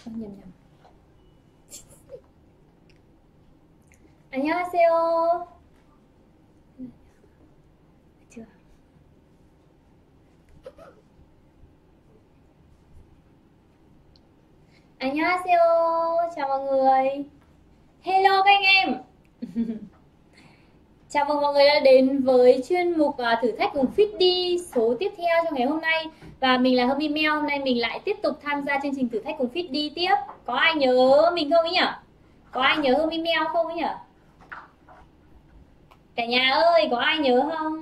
nhầm nhầm. 안녕하세요. chưa? 안녕하세요. Chào mọi người. Hello các anh em. Chào mừng mọi người đã đến với chuyên mục thử thách cùng Fitdy số tiếp theo trong ngày hôm nay. Và mình là Hương Mèo. Hôm nay mình lại tiếp tục tham gia chương trình thử thách cùng Fitdy tiếp. Có ai nhớ mình không ý nhỉ? Có ai nhớ Hương Mèo không ý nhỉ? Cả nhà ơi, có ai nhớ không?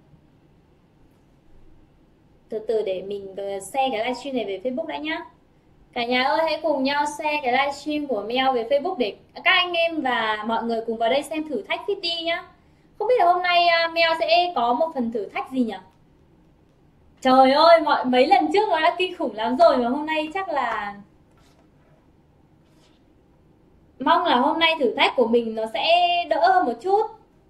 Từ từ để mình share cái livestream này về Facebook đã nhá. Cả nhà ơi, hãy cùng nhau share cái livestream của Mèo về Facebook để các anh em và mọi người cùng vào đây xem thử thách Fitdy nhá. Không biết là hôm nay Mèo sẽ có một phần thử thách gì nhỉ? Trời ơi, mấy lần trước nó đã kinh khủng lắm rồi, mà hôm nay chắc là mong là hôm nay thử thách của mình nó sẽ đỡ hơn một chút.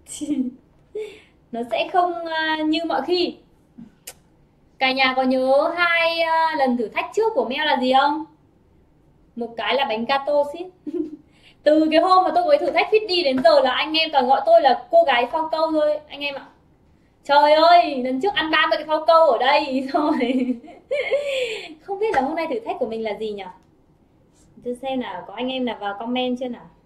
Nó sẽ không như mọi khi. Cả nhà có nhớ hai lần thử thách trước của Mèo là gì không? Một cái là bánh gato ship. Từ cái hôm mà tôi có thử thách Fitdy đến giờ là anh em toàn gọi tôi là cô gái phao câu thôi anh em ạ. Trời ơi, lần trước ăn 30 cái phao câu ở đây rồi. Không biết là hôm nay thử thách của mình là gì nhỉ? Tôi xem nào, có anh em nào vào comment chưa nào?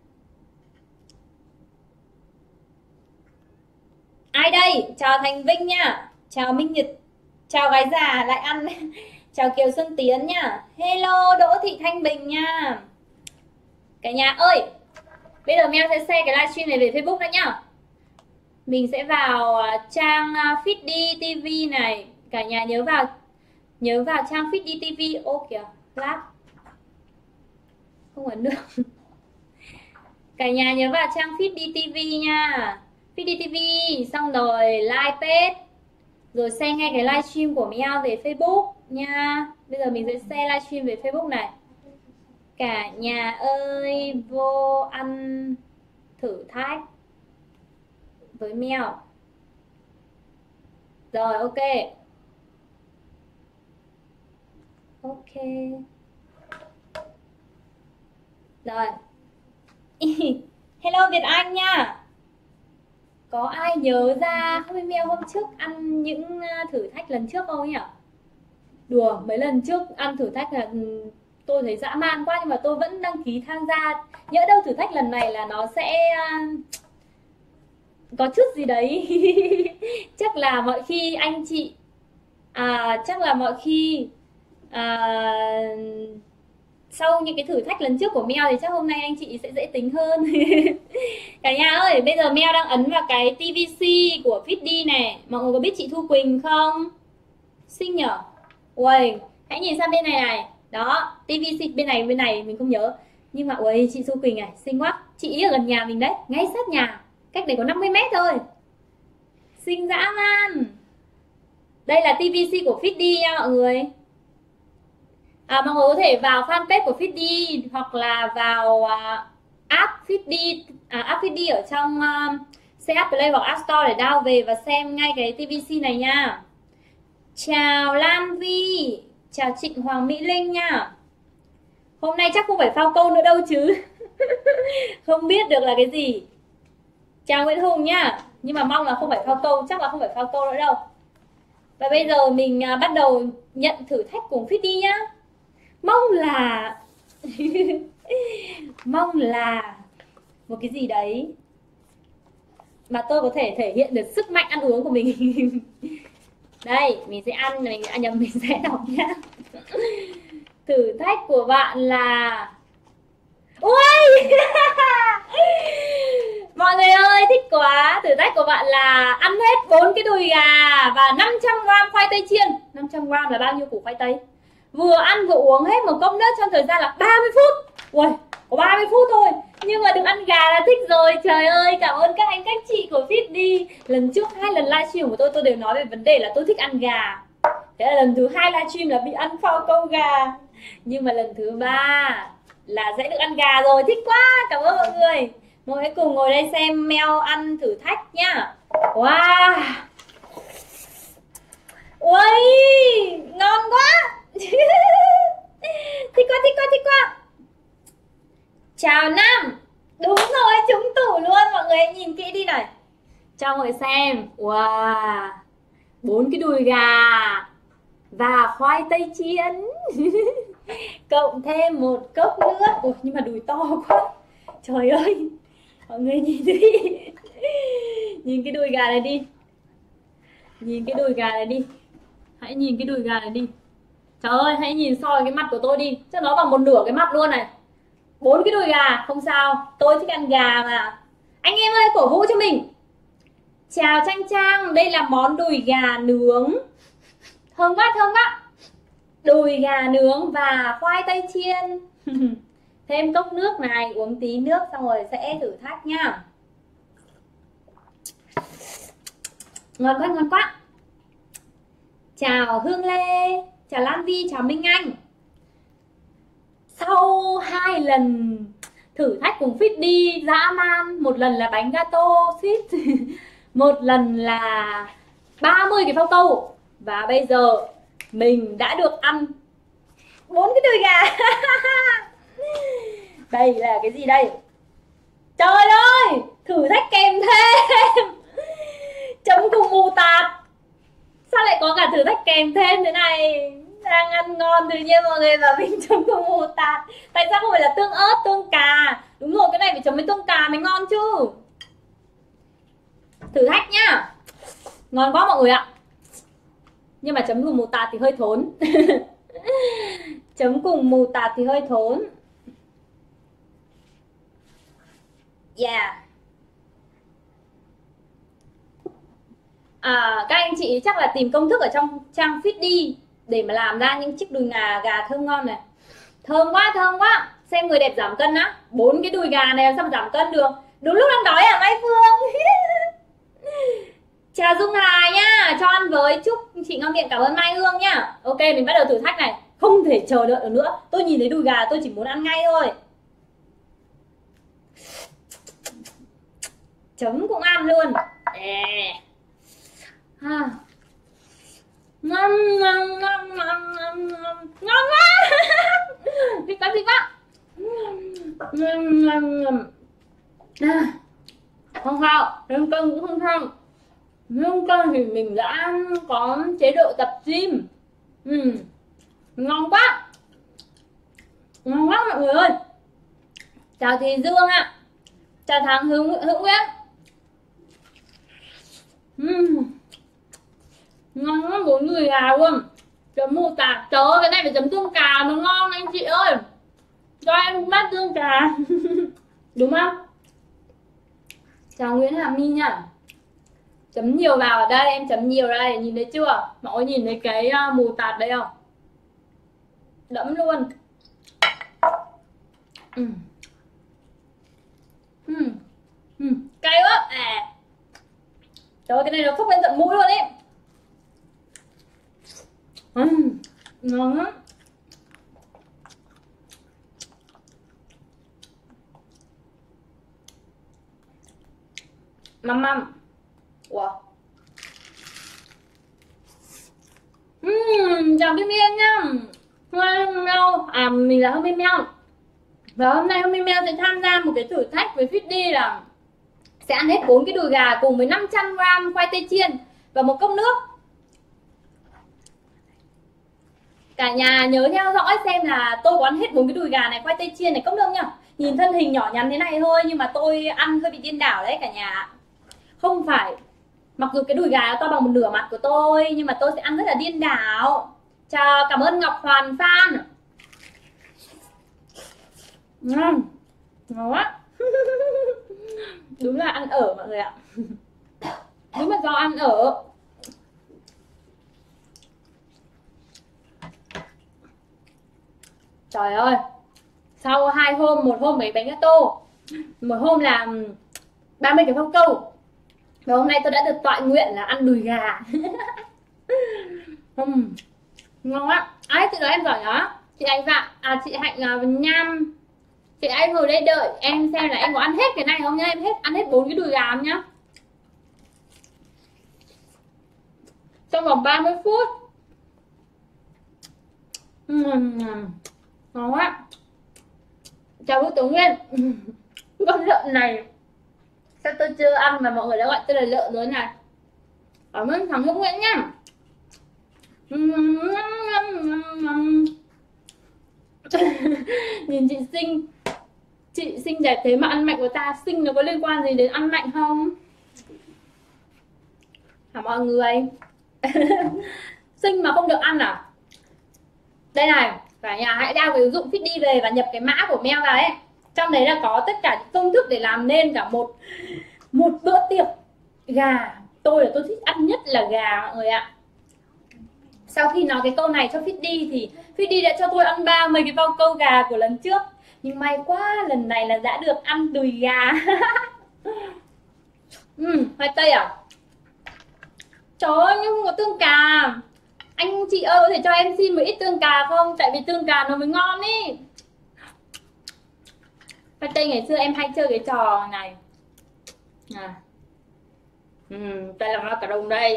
Ai đây? Chào Thành Vinh nha. Chào Minh Nhật. Chào gái già lại ăn. Chào Kiều Xuân Tiến nha. Hello Đỗ Thị Thanh Bình nha. Cả nhà ơi, bây giờ Mèo sẽ share cái livestream này về Facebook đã nhá. Mình sẽ vào trang Fitdy TV này. Cả nhà nhớ vào trang Fitdy TV. Ô kìa, lát không ấn được. Cả nhà nhớ vào trang Fitdy TV nha. Fitdy TV xong rồi like page, rồi xem ngay cái livestream của Mèo về Facebook nha. Bây giờ mình sẽ share livestream về Facebook này. Cả nhà ơi, vô ăn thử thách với Mèo. Rồi, ok. Ok. Rồi. Hello Việt Anh nha. Có ai nhớ ra không Mèo hôm trước ăn những thử thách lần trước không nhỉ? Đùa, mấy lần trước ăn thử thách là tôi thấy dã man quá, nhưng mà tôi vẫn đăng ký tham gia. Nhỡ đâu thử thách lần này là nó sẽ có chút gì đấy. Chắc là mọi khi anh chị sau những cái thử thách lần trước của Mèo thì chắc hôm nay anh chị sẽ dễ tính hơn. Cả nhà ơi, bây giờ Mèo đang ấn vào cái TVC của Fitdy này. Mọi người có biết chị Thu Quỳnh không? Xinh nhở? Ui, hãy nhìn sang bên này này. Đó, TVC bên này mình không nhớ. Nhưng mà ui, chị Thu Quỳnh này, xinh quá. Chị ở gần nhà mình đấy, ngay sát nhà. Cách đây có 50 mét thôi. Xinh dã man. Đây là TVC của Fitdy nha mọi người. Mọi người có thể vào fanpage của Fitdy hoặc là vào app Fitdy ở trong CH Play hoặc App Store để download về và xem ngay cái TVC này nha. Chào Lam Vi, chào Trịnh Hoàng Mỹ Linh nha. Hôm nay chắc không phải phao câu nữa đâu chứ. Không biết được là cái gì. Chào Nguyễn Hùng nhá. Nhưng mà mong là không phải phao câu, chắc là không phải phao câu nữa đâu. Và bây giờ mình bắt đầu nhận thử thách cùng Fitdy nhá. Mong là một cái gì đấy mà tôi có thể thể hiện được sức mạnh ăn uống của mình. Đây, mình sẽ ăn, mình sẽ đọc nhá. Thử thách của bạn là... Ui! Mọi người ơi, thích quá. Thử thách của bạn là ăn hết 4 cái đùi gà và 500g khoai tây chiên. 500g là bao nhiêu củ khoai tây? Vừa ăn vừa uống hết một cốc nước trong thời gian là 30 phút. Ui, có 30 phút thôi. Nhưng mà được ăn gà là thích rồi. Trời ơi, cảm ơn các anh các chị của Fitdy. Lần trước 2 lần livestream của tôi đều nói về vấn đề là tôi thích ăn gà. Thế là lần thứ 2 livestream là bị ăn phao câu gà. Nhưng mà lần thứ 3 là sẽ được ăn gà rồi. Thích quá, cảm ơn mọi người. Mọi người hãy cùng ngồi đây xem Mèo ăn thử thách nhá. Wow. Ui, ngon quá. Thích quá. rồi xem. Wow, 4 cái đùi gà và khoai tây chiên cộng thêm một cốc nước. Ủa, nhưng mà đùi to quá, trời ơi, mọi người nhìn đi. Nhìn cái đùi gà này đi, nhìn cái đùi gà này đi, hãy nhìn cái đùi gà này đi. Trời ơi, hãy nhìn soi cái mặt của tôi đi, chắc nó bằng một nửa cái mặt luôn này. 4 cái đùi gà, không sao, tôi thích ăn gà mà. Anh em ơi, cổ vũ cho mình. Chào Trang Trang, đây là món đùi gà nướng. Thơm quá, thơm quá. Đùi gà nướng và khoai tây chiên. Thêm cốc nước này, uống tí nước xong rồi sẽ thử thách nhá. Ngon quá, ngon quá. Chào Hương Lê, chào Lan Vi, chào Minh Anh. Sau 2 lần thử thách cùng Fit đi dã man, một lần là bánh gato Fit, một lần là 30 cái phao câu, và bây giờ mình đã được ăn 4 cái đùi gà. Đây là cái gì đây? Trời ơi, thử thách kèm thêm chấm cùng mù tạt. Sao lại có cả thử thách kèm thêm thế này? Đang ăn ngon tự nhiên mọi người bảo mình chấm cùng mù tạt. Tại sao không phải là tương ớt, tương cà? Đúng rồi, cái này phải chấm với tương cà mới ngon chứ. Thử thách nhá. Ngon quá mọi người ạ. Nhưng mà chấm cùng mù tạt thì hơi thốn. Chấm cùng mù tạt thì hơi thốn. Yeah. Các anh chị chắc là tìm công thức ở trong trang Fit đi để mà làm ra những chiếc đùi gà thơm ngon này. Thơm quá, thơm quá. Xem người đẹp giảm cân á. 4 cái đùi gà này làm sao mà giảm cân được. Đúng lúc đang đói à Mai Phương. Chào Dung Hà nhá, cho ăn với, chúc chị ngon miệng, cảm ơn Mai Hương nhá. Ok, mình bắt đầu thử thách này. Không thể chờ đợi được nữa. Tôi nhìn thấy đùi gà tôi chỉ muốn ăn ngay thôi. Chấm cũng ăn luôn. Ngon ngon ngon ngon ngon ngon quá. Thích quá, thích quá. Không sao, lên cân cũng không sao. Lên cân thì mình đã có chế độ tập gym. Ngon quá, ngon quá mọi người ơi. Chào Thị Dương ạ. Chào Thắng Hữu Nguyễn. Ngon lắm, 4 người gà luôn. Chấm mù tạt. Trời ơi, cái này phải chấm tương cà mới ngon anh chị ơi. Cho em bát tương cà. Đúng không? Chào Nguyễn Hà My nhá. Chấm nhiều vào ở đây, em chấm nhiều đây, nhìn thấy chưa? Mọi người nhìn thấy cái mù tạt đấy không? Đẫm luôn. Cay quá. Trời ơi, cái này nó phúc lên tận mũi luôn ấy. Ngon lắm. Măm. Wow. Chào Kim Yên nhá. Mình là Hương Minh Mèo. Và hôm nay Hương Minh Mèo sẽ tham gia một cái thử thách với Fit đi là sẽ ăn hết 4 cái đùi gà cùng với 500g khoai tây chiên và một cốc nước. Cả nhà nhớ theo dõi xem là tôi có ăn hết 4 cái đùi gà này, khoai tây chiên này, cốc nước nhá. Nhìn thân hình nhỏ nhắn thế này thôi nhưng mà tôi ăn hơi bị điên đảo đấy cả nhà. Không phải, mặc dù cái đùi gà to bằng một nửa mặt của tôi nhưng mà tôi sẽ ăn rất là điên đảo. Chào, cảm ơn Ngọc Hoàn Phan. Ngon quá. Đúng là ăn ở mọi người ạ. Đúng là do ăn ở. Trời ơi, sau 2 hôm, một hôm mấy bánh gato, một hôm là 30 cái phao câu, và hôm nay tôi đã được tọa nguyện là ăn đùi gà. Ngon quá. Ai tự nói em giỏi nhá. Chị Anh Phạm, chị Hạnh Nham, chị Anh ngồi đây đợi em xem là em có ăn hết cái này không nhá. Em ăn hết 4 cái đùi gà không nhá, trong vòng 30 phút. Ngon quá. Chào Vũ Tống Nguyên. Con lợn này Sao tôi chưa ăn mà mọi người đã gọi tôi là lợn rồi này. Cảm ơn thằng Hữu Nguyễn nhá. Nhìn chị xinh đẹp thế mà ăn mạnh của ta. Xinh nó có liên quan gì đến ăn mạnh không hả mọi người? Xinh mà không được ăn à? Đây này, cả nhà hãy download cái ứng dụng Fitdy về và nhập cái mã của Mel vào ấy. Trong đấy là có tất cả những công thức để làm nên cả một bữa tiệc gà. Tôi thích ăn nhất là gà mọi người ạ. Sau khi nói cái câu này cho Fitdy thì Fitdy đã cho tôi ăn 30 cái bao câu gà của lần trước. Nhưng may quá lần này là đã được ăn đùi gà. Khoai tây à? Trời ơi, nhưng không có tương cà. Anh chị ơi, có thể cho em xin một ít tương cà không? Tại vì tương cà nó mới ngon ý. Khoai tây ngày xưa em hay chơi cái trò này. Đây là macaron đây.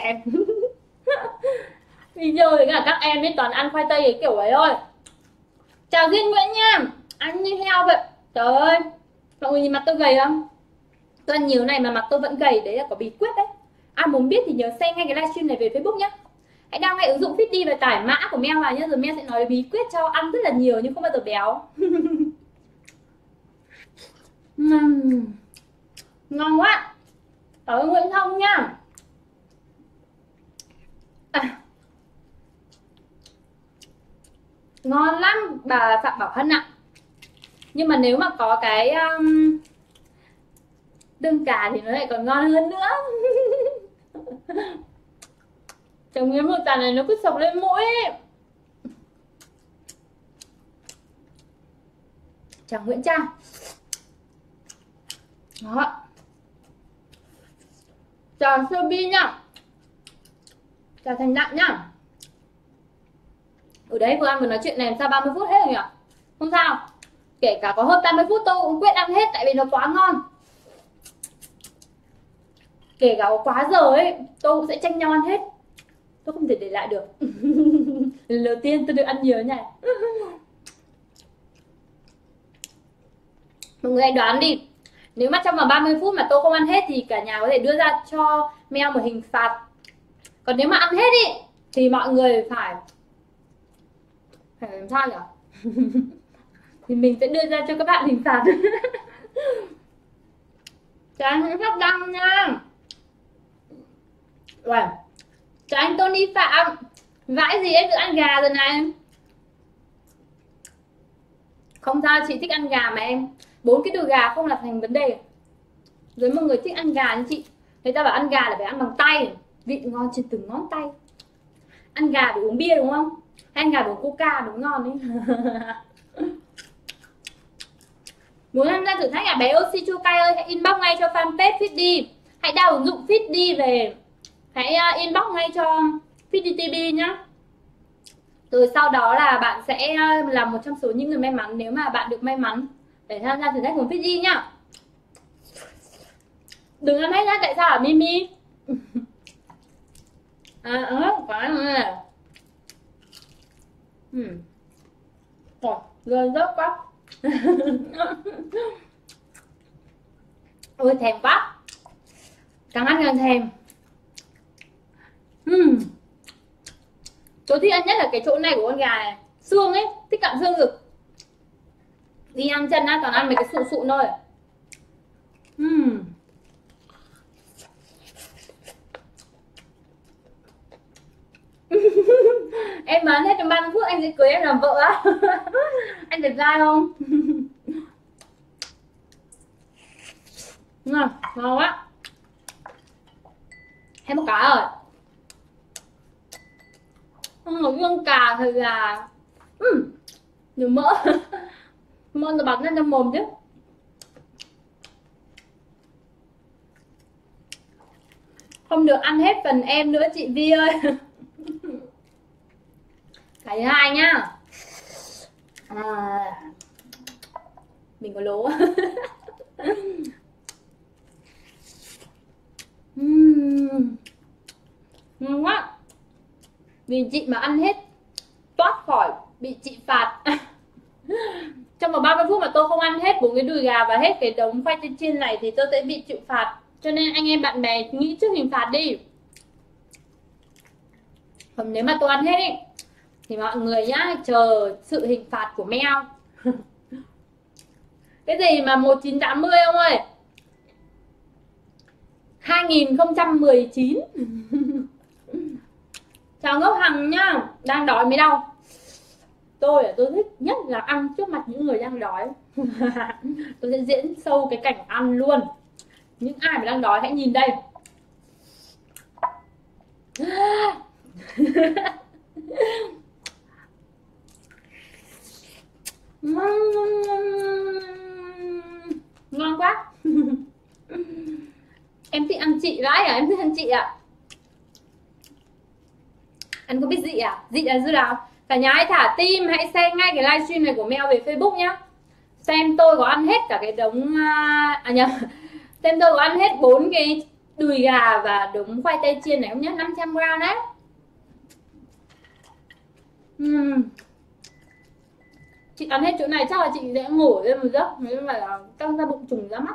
Đi chơi với cả các em ấy toàn ăn khoai tây cái kiểu ấy thôi. Chào Duyên Nguyễn nha. Ăn như heo vậy. Trời ơi, mọi người nhìn mặt tôi gầy không? Tôi ăn nhiều này mà mặt tôi vẫn gầy. Đấy là có bí quyết đấy. Ai muốn biết thì nhớ xem ngay cái livestream này về Facebook nhé. Hãy download ngay ứng dụng Fitdy và tải mã của Mel vào nhé. Rồi Mel sẽ nói bí quyết cho ăn rất là nhiều nhưng không bao giờ béo. Ngon quá. Cảm ơn Nguyễn Thông nha. Ngon lắm bà Phạm Bảo Hân ạ. Nhưng mà nếu mà có cái tương cà thì nó lại còn ngon hơn nữa. Trông cái mùi tàn này nó cứ sộc lên mũi ấy. Chào Nguyễn Trang. Đó. Chào Sobi nhá. Chào Thành Đặng nhá. Ở đấy vừa ăn vừa nói chuyện này làm sao 30 phút hết rồi nhỉ? Không sao. Kể cả có hơn 30 phút tôi cũng quyết ăn hết tại vì nó quá ngon. Kể cả có quá giờ ấy, tôi cũng sẽ tranh nhau ăn hết. Tôi không thể để lại được. Lần đầu tiên tôi được ăn nhiều này. Mọi người hãy đoán đi. Nếu mà trong vòng 30 phút mà tôi không ăn hết thì cả nhà có thể đưa ra cho Mel một hình phạt. Còn nếu mà ăn hết ý thì mọi người phải làm sao nhỉ? Thì mình sẽ đưa ra cho các bạn hình phạt. Chào anh Nguyễn Pháp Đăng nha. Rồi. Chào anh Tony Phạm. Vãi gì em được ăn gà rồi này. Không sao, chị thích ăn gà mà em. 4 cái đùi gà không là thành vấn đề. Với một người thích ăn gà như chị, người ta bảo ăn gà là phải ăn bằng tay, vị ngon trên từng ngón tay. Ăn gà để uống bia đúng không? Hay ăn gà để uống coca đúng ngon đấy. Muốn tham gia thử thách à? Bé Oxy Chua Cay ơi, hãy inbox ngay cho fanpage Fitdy. Hãy download ứng dụng Fitdy về. Hãy inbox ngay cho Fitdy TV nhá. Rồi sau đó là bạn sẽ là một trong số những người may mắn nếu mà bạn được may mắn để tham gia thử thách của Fitdy nhá. Đừng ăn hết nhá, tại sao hả Mimi? Quá này. Gần rớt quá. Ôi thèm quá. Càng ăn càng thèm. Tôi thích ăn nhất là cái chỗ này của con gà này. Xương ấy, thích cặn xương rực. Đi ăn chân á, toàn ăn mấy cái sụ sụ thôi. Em bán hết trong 30 phút anh sẽ cưới em làm vợ á. Anh đẹp trai không? Ngon quá. Thêm một cái rồi. Một con cà thì là nhiều mỡ. Mỡ nó bắn lên trong mồm chứ. Không được ăn hết phần em nữa chị Vi ơi. Cái thứ hai nhá. Mình có lố. Ngon quá. Vì chị mà ăn hết toát khỏi bị chị phạt. trong vòng 30 phút mà tôi không ăn hết 4 cái đùi gà và hết cái đống khoai tây chiên này thì tôi sẽ bị chịu phạt. Cho nên anh em bạn bè nghĩ trước hình phạt đi. Còn nếu mà tôi ăn hết ý, thì mọi người nhá chờ sự hình phạt của Meo. Cái gì mà 1980 ông ơi, 2019. Chào Ngốc Hằng nhá, đang đói mới đau. Tôi thích nhất là ăn trước mặt những người đang đói. Tôi sẽ diễn sâu cái cảnh ăn luôn. Những ai mà đang đói hãy nhìn đây. Ngon quá. Em thích ăn chị vãi à, em thích ăn chị ạ. Anh có biết dị à? Dị là dư nào? Cả nhà hãy thả tim, hãy xem ngay cái livestream này của Meo về Facebook nhá. Xem tôi có ăn hết cả cái đống xem tôi có ăn hết 4 cái đùi gà và đống khoai tây chiên này không nhá, 500g đấy. Chị ăn hết chỗ này chắc là chị sẽ ngủ lên một giấc, nhưng mà là căng ra bụng trùng ra mắt.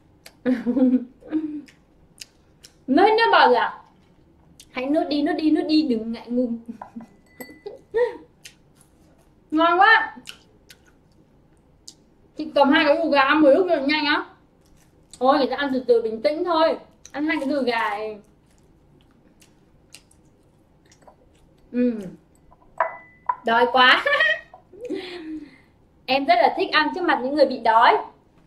Nuốt nước bọt à? Hãy nuốt đi, đừng ngại ngùng. Ngon quá. Chị cầm 2 cái đùi gà ăn 10 lúc rồi nhanh á. Thôi người ta ăn từ từ bình tĩnh thôi. Ăn 2 cái đùi gà này. Đói quá. Em rất là thích ăn trước mặt những người bị đói.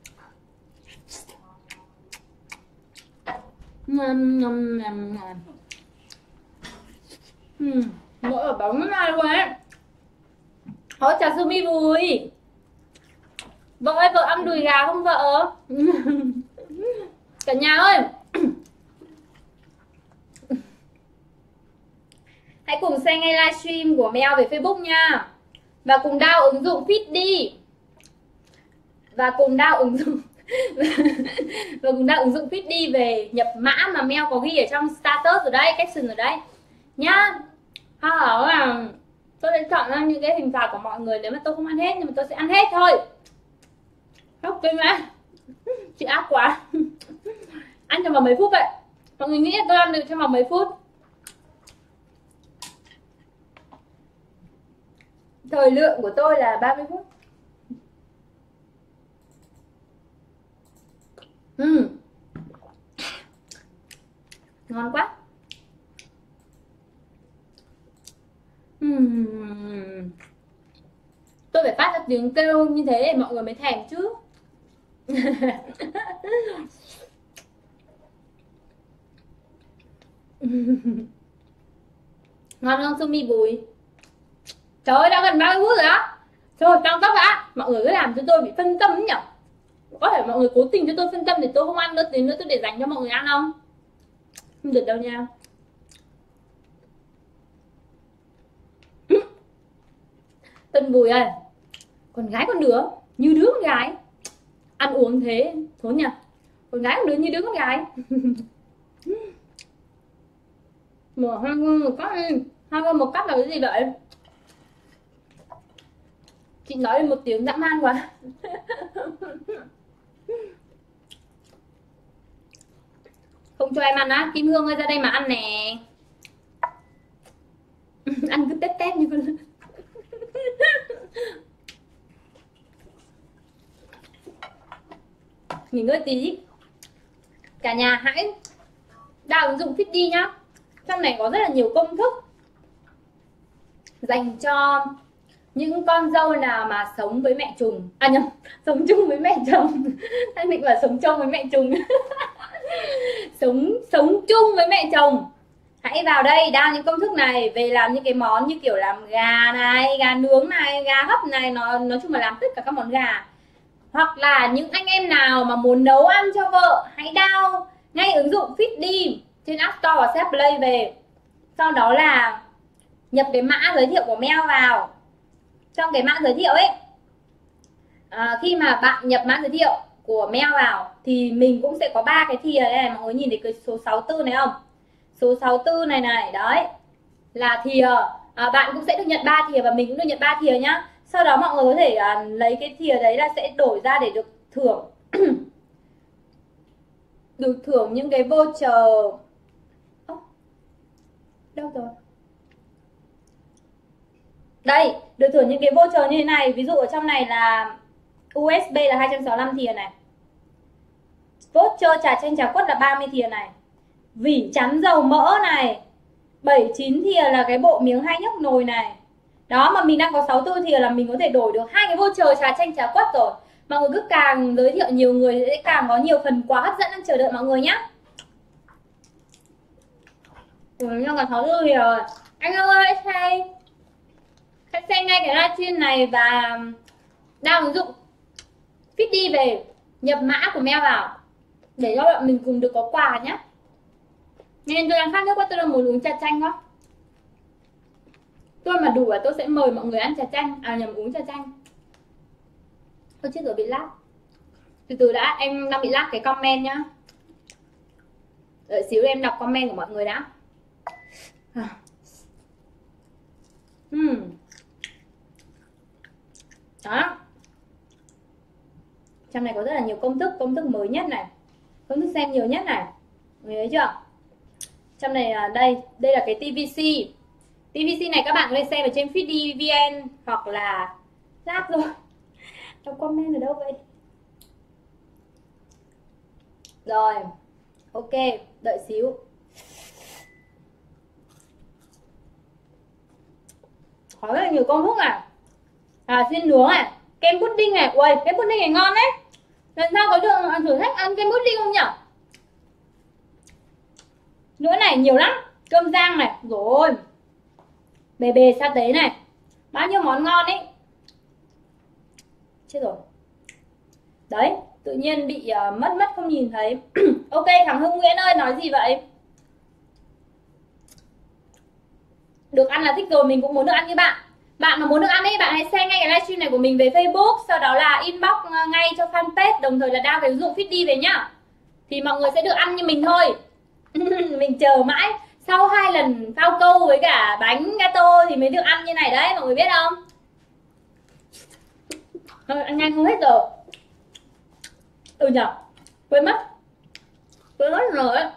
Mỗi ở bóng ra luôn ấy. Ôi chào Sumi Bùi. Vợ ơi, vợ ăn đùi gà không vợ? Cả nhà ơi, hãy cùng xem ngay livestream của Meo về Facebook nha. Và cùng download ứng dụng Fit đi. Và cùng download ứng dụng và cùng download ứng dụng Fit đi về nhập mã mà Meo có ghi ở trong status rồi đấy, caption rồi đấy nhá. Hoặc là tôi sẽ chọn ra những cái hình phạt của mọi người nếu mà tôi không ăn hết, nhưng mà tôi sẽ ăn hết thôi. Khóc kinh á. Chị ác quá. Ăn trong vòng mấy phút vậy? Mọi người nghĩ là tôi ăn được trong vòng mấy phút? Thời lượng của tôi là 30 phút. Ngon quá. Tôi phải phát ra tiếng kêu như thế để mọi người mới thèm chứ. Ngon không Sumi Bùi? Trời ơi, đã gần 30 phút rồi á. Trời ơi, tăng tốc đã. Mọi người cứ làm cho tôi bị phân tâm nhỉ. Có thể mọi người cố tình cho tôi phân tâm thì tôi không ăn nữa, tí nữa tôi để dành cho mọi người ăn không? Không được đâu nha. Tân Bùi ơi, con gái con đứa như đứa con gái. Ăn uống thế thốn nhỉ. Con gái con đứa như đứa con gái. Mở hai một cắp đi. Hai một cắp là cái gì vậy? Chị nói lên một tiếng dã man quá. Không cho em ăn á? Kim Hương ơi ra đây mà ăn nè. Ăn cứ tét tét như con. Nghỉ ngơi tí. Cả nhà hãy download ứng dụng Fit đi nhá. Trong này có rất là nhiều công thức dành cho những con dâu nào mà sống với mẹ trùng. À nhầm, sống chung với mẹ chồng. Anh định bảo sống chung với mẹ trùng. Sống chung với mẹ chồng. Hãy vào đây download những công thức này về làm những cái món như kiểu làm gà này, gà nướng này, gà hấp này, nói chung là làm tất cả các món gà. Hoặc là những anh em nào mà muốn nấu ăn cho vợ, hãy download ngay ứng dụng Fit đi trên App Store và Set Play về. Sau đó là nhập cái mã giới thiệu của Meo vào. Trong cái mã giới thiệu ấy, khi mà bạn nhập mã giới thiệu của Meo vào thì mình cũng sẽ có 3 cái thìa đây này. Mọi người nhìn thấy cái số 64 này không? Số 64 này này, đấy là thìa. Bạn cũng sẽ được nhận 3 thìa và mình cũng được nhận 3 thìa nhá. Sau đó mọi người có thể lấy cái thìa đấy là sẽ đổi ra để được thưởng được thưởng những cái voucher. Đâu rồi? Đây, được thưởng những cái voucher như thế này. Ví dụ ở trong này là USB là 265 thìa này, voucher trà chanh trà quất là 30 thìa này, vỉ chắn dầu mỡ này, 79 thìa là cái bộ miếng 2 nhấc nồi này. Đó, mà mình đang có 64 thìa là mình có thể đổi được 2 cái voucher trà chanh trà quất rồi. Mọi người cứ càng giới thiệu nhiều người thì sẽ càng có nhiều phần quà hấp dẫn đang chờ đợi mọi người nhá. Nhưng còn 64 thìa rồi. Anh ơi, hãy xem ngay cái livestream này và download ứng dụng Fitdy về, nhập mã của Mel vào để cho bọn mình cùng được có quà nhé. Nên tôi đang khát nước quá, tôi đang muốn uống trà chanh quá. Tôi mà đủ là tôi sẽ mời mọi người ăn trà chanh, nhầm, uống trà chanh. Tôi chết rồi, bị lag. Từ từ đã, em đang bị lag cái comment nhá. Đợi xíu em đọc comment của mọi người đã. Đó. Trong này có rất là nhiều công thức mới nhất này, công thức xem nhiều nhất này, người thấy chưa? Trong này là đây là cái TVC. TVC này các bạn có thể xem ở trên Fitdy VN hoặc là lag rồi. Đọc comment ở đâu vậy? Rồi, ok, đợi xíu. Có rất là nhiều công thức này. Xiên nướng này, kem pudding này. Ui, kem pudding này ngon đấy. Lần sau có được thử thách ăn kem pudding không nhỉ? Nữa này, nhiều lắm. Cơm rang này, rồi bề bề sa tế này, bao nhiêu món ngon ấy. Chết rồi. Đấy, tự nhiên bị mất không nhìn thấy. Ok, thằng Hưng Nguyễn ơi, nói gì vậy? Được ăn là thích rồi, mình cũng muốn được ăn như bạn. Bạn mà muốn được ăn ấy, bạn hãy share ngay cái livestream này của mình về Facebook, sau đó là inbox ngay cho fanpage, đồng thời là download cái ứng dụng Fitdy về nhá. Thì mọi người sẽ được ăn như mình thôi. Mình chờ mãi, sau 2 lần phao câu với cả bánh gato thì mới được ăn như này đấy, mọi người biết không? Ăn nhanh không hết rồi. Nhở, quên mất rồi ấy.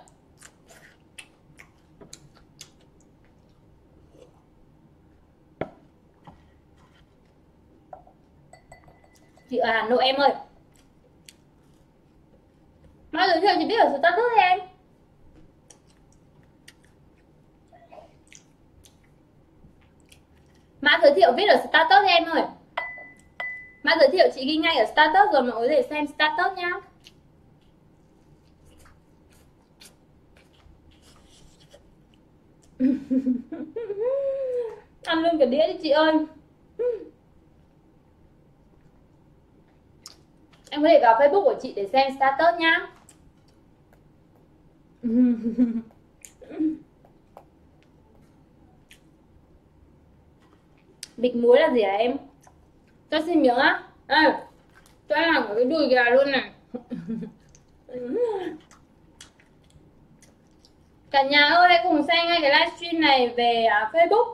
Chị ở Hà Nội em ơi, mã giới thiệu chị biết ở status thôi em. Mã giới thiệu viết ở status em ơi. Mã giới thiệu chị ghi ngay ở status rồi, mọi người có thể xem status nhá. Ăn luôn cả đĩa đi chị ơi. Em có thể vào Facebook của chị để xem status nhá. Bịch muối là gì hả em? Cho xin miếng á. Cho em làm cái đùi gà luôn này. Cả nhà ơi, hãy cùng xem ngay cái livestream này về Facebook.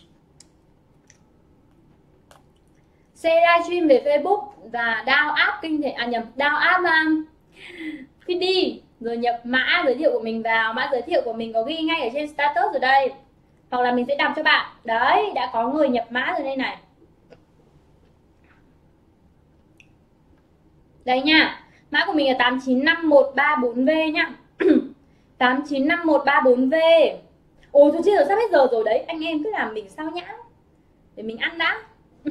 Share livestream về Facebook và download app download app Fitdy, rồi nhập mã giới thiệu của mình vào. Mã giới thiệu của mình có ghi ngay ở trên status rồi đây, hoặc là mình sẽ đọc cho bạn. Đấy, đã có người nhập mã rồi đây này. Đây nha, mã của mình là 895134V nhá. 895134V. Ôi thôi chết rồi, sắp hết giờ rồi đấy. Anh em cứ làm mình sao nhãng. Để mình ăn đã.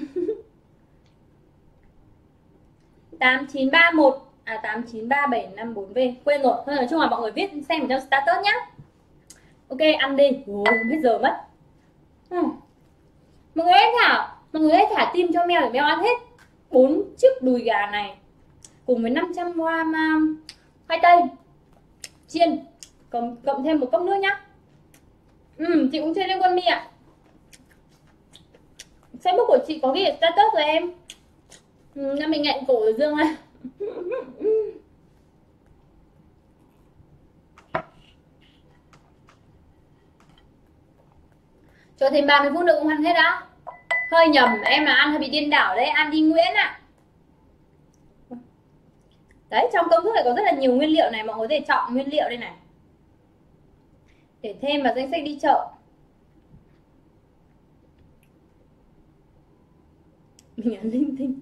893754V. Quên rồi, thôi nói chung là mọi người viết xem ở trong status nhá. Ok, ăn đi. Ôi, không biết giờ mất. Mọi người hãy thả tim cho Mel để Mel ăn hết 4 chiếc đùi gà này cùng với 500g khoai tây chiên, cộng thêm 1 cốc nước nhá. Chị cũng chơi Liên Quân Mi ạ. Facebook của chị có ghi ở status rồi em. Nên mình nghẹn cổ rồi Dương ơi. Cho thêm 30 phút nữa cũng ăn hết đã. Hơi nhầm, em là ăn hơi bị điên đảo đấy, ăn đi Nguyễn ạ. Đấy, trong công thức này có rất là nhiều nguyên liệu này, mọi người có thể chọn nguyên liệu đây này để thêm vào danh sách đi chợ. Mình ăn linh tinh.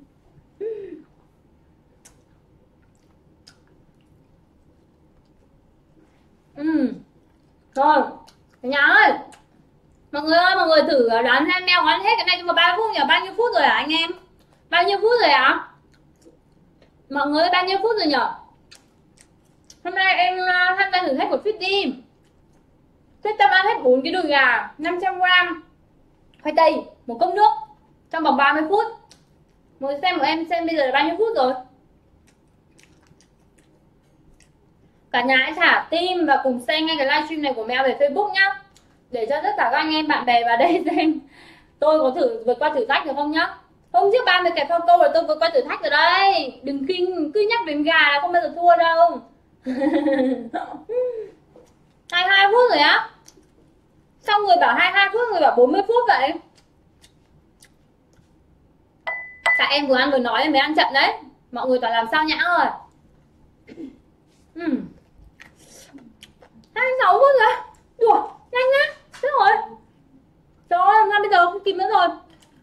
Rồi, cả nhà ơi, mọi người thử đoán xem mèo ăn hết cái này trong 30 phút nhỉ? Bao nhiêu phút rồi hả anh em? Bao nhiêu phút rồi hả? Mọi người bao nhiêu phút rồi nhỉ? Hôm nay em tham gia thử thách của Fit quyết tâm ăn hết 4 cái đùi gà 500g khoai tây, một cốc nước trong vòng 30 phút. Mọi người xem của em xem bây giờ là bao nhiêu phút rồi. Cả nhà hãy thả tim và cùng xem ngay cái livestream này của Mèo về Facebook nhá, để cho tất cả các anh em bạn bè vào đây xem tôi có thử vượt qua thử thách được không nhá. Hôm trước 30 kẹp phao câu rồi, tôi vượt qua thử thách rồi đây. Đừng kinh, cứ nhắc đến gà là không bao giờ thua đâu. 22 phút rồi á? Sao người bảo 22 phút, người bảo 40 phút vậy? Tại em vừa ăn vừa nói em mới ăn chậm đấy. Mọi người toàn làm sao nhã rồi. 26 phút rồi. Đùa, nhanh á. Thế rồi. Trời ơi, làm sao bây giờ không kịp nữa rồi.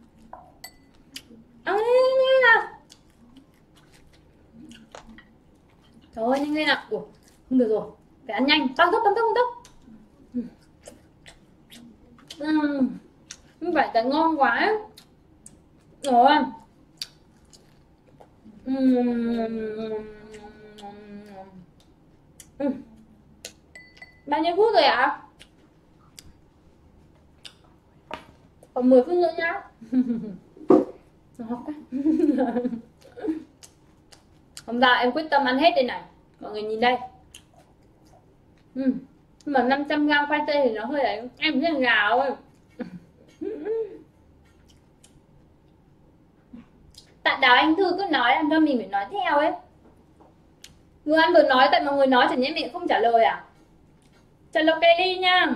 Ăn nhanh nào. Trời ơi, nhanh lên nào. Ủa, không được rồi. Phải ăn nhanh, tăng tốc. Như vậy tại ngon quá. Rồi. Bao nhiêu phút rồi ạ? Còn 10 phút nữa nhá. Hôm nay em quyết tâm ăn hết đây này. Mọi người nhìn đây. Nhưng mà 500g khoai tây thì nó hơi ấy. Em thấy gà thôi. Tại Đào Anh Thư cứ nói làm cho mình phải nói theo ấy. Vừa ăn vừa nói, tại mọi người nói chẳng nhẽ mình không trả lời à? Trả lời Kelly nha.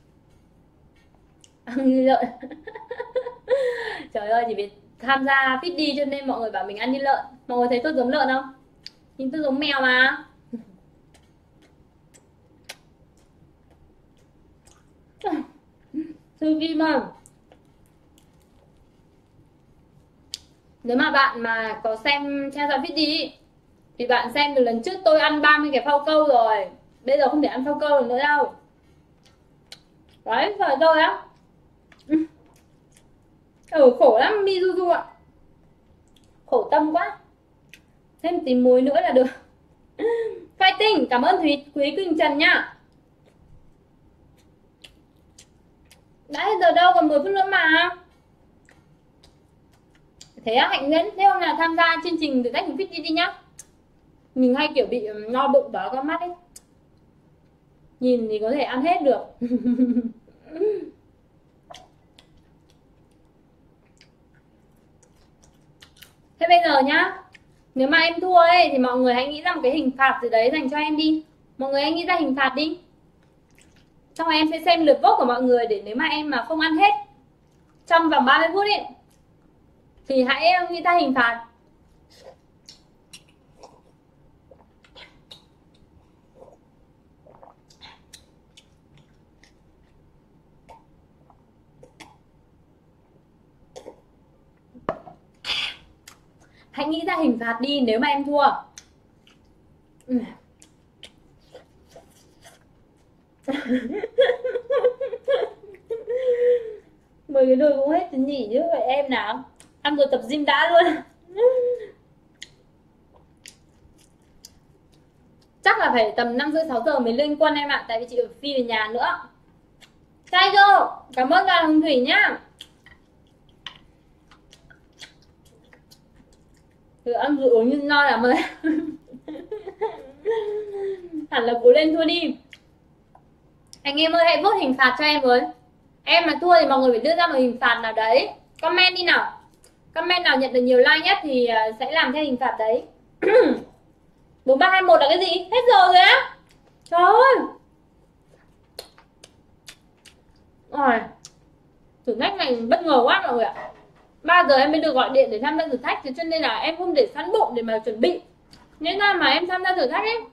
Ăn lợn. Trời ơi, chỉ vì tham gia fit đi cho nên mọi người bảo mình ăn như lợn. Mọi người thấy tôi giống lợn không? Nhìn tôi giống mèo mà. Thư Kim ơi, nếu mà bạn mà có xem theo dõi fit đi thì bạn xem từ lần trước tôi ăn 30 cái phao câu rồi. Bây giờ không thể ăn phao câu được nữa đâu. Đấy, rồi tôi á. Khổ lắm Mizuzu ạ. Khổ tâm quá. Thêm tí muối nữa là được. Fighting, cảm ơn Quý Quỳnh Trần nhá. Đã hết giờ đâu, còn 10 phút nữa mà. Thế á, Hạnh Nguyễn, thế hôm nào tham gia chương trình thử thách của Fit đi nhá. Mình hay kiểu bị no bụng đó con mắt ấy. Nhìn thì có thể ăn hết được. Thế bây giờ nhá, nếu mà em thua ấy thì mọi người hãy nghĩ ra một cái hình phạt gì đấy dành cho em đi. Mọi người hãy nghĩ ra hình phạt đi. Xong rồi em sẽ xem lượt vote của mọi người, để nếu mà em mà không ăn hết trong vòng 30 phút ấy thì hãy nghĩ ra hình phạt. Hãy nghĩ ra hình phạt đi nếu mà em thua. 10 cái đùi cũng hết thì nhỉ chứ vậy em nào. Ăn rồi tập gym đã luôn. Chắc là phải tầm 5:30-6 giờ mới lên quân em ạ. Tại vì chị phải phi về nhà nữa. Tiger, cảm ơn Đoàn Hồng Thủy nhá. Thử ăn rồi uống như no lắm rồi. Hẳn là cố lên thua đi. Anh em ơi, hãy vote hình phạt cho em với. Em mà thua thì mọi người phải đưa ra một hình phạt nào đấy. Comment đi nào. Comment nào nhận được nhiều like nhất thì sẽ làm theo hình phạt đấy. 4, 3, 2, 1 là cái gì? Hết giờ rồi á? Trời ơi. Rồi. Thử thách này bất ngờ quá mọi người ạ. 3 giờ em mới được gọi điện để tham gia thử thách, cho nên là em không để sẵn bụng để mà chuẩn bị. Nên là mà em tham gia thử thách ấy,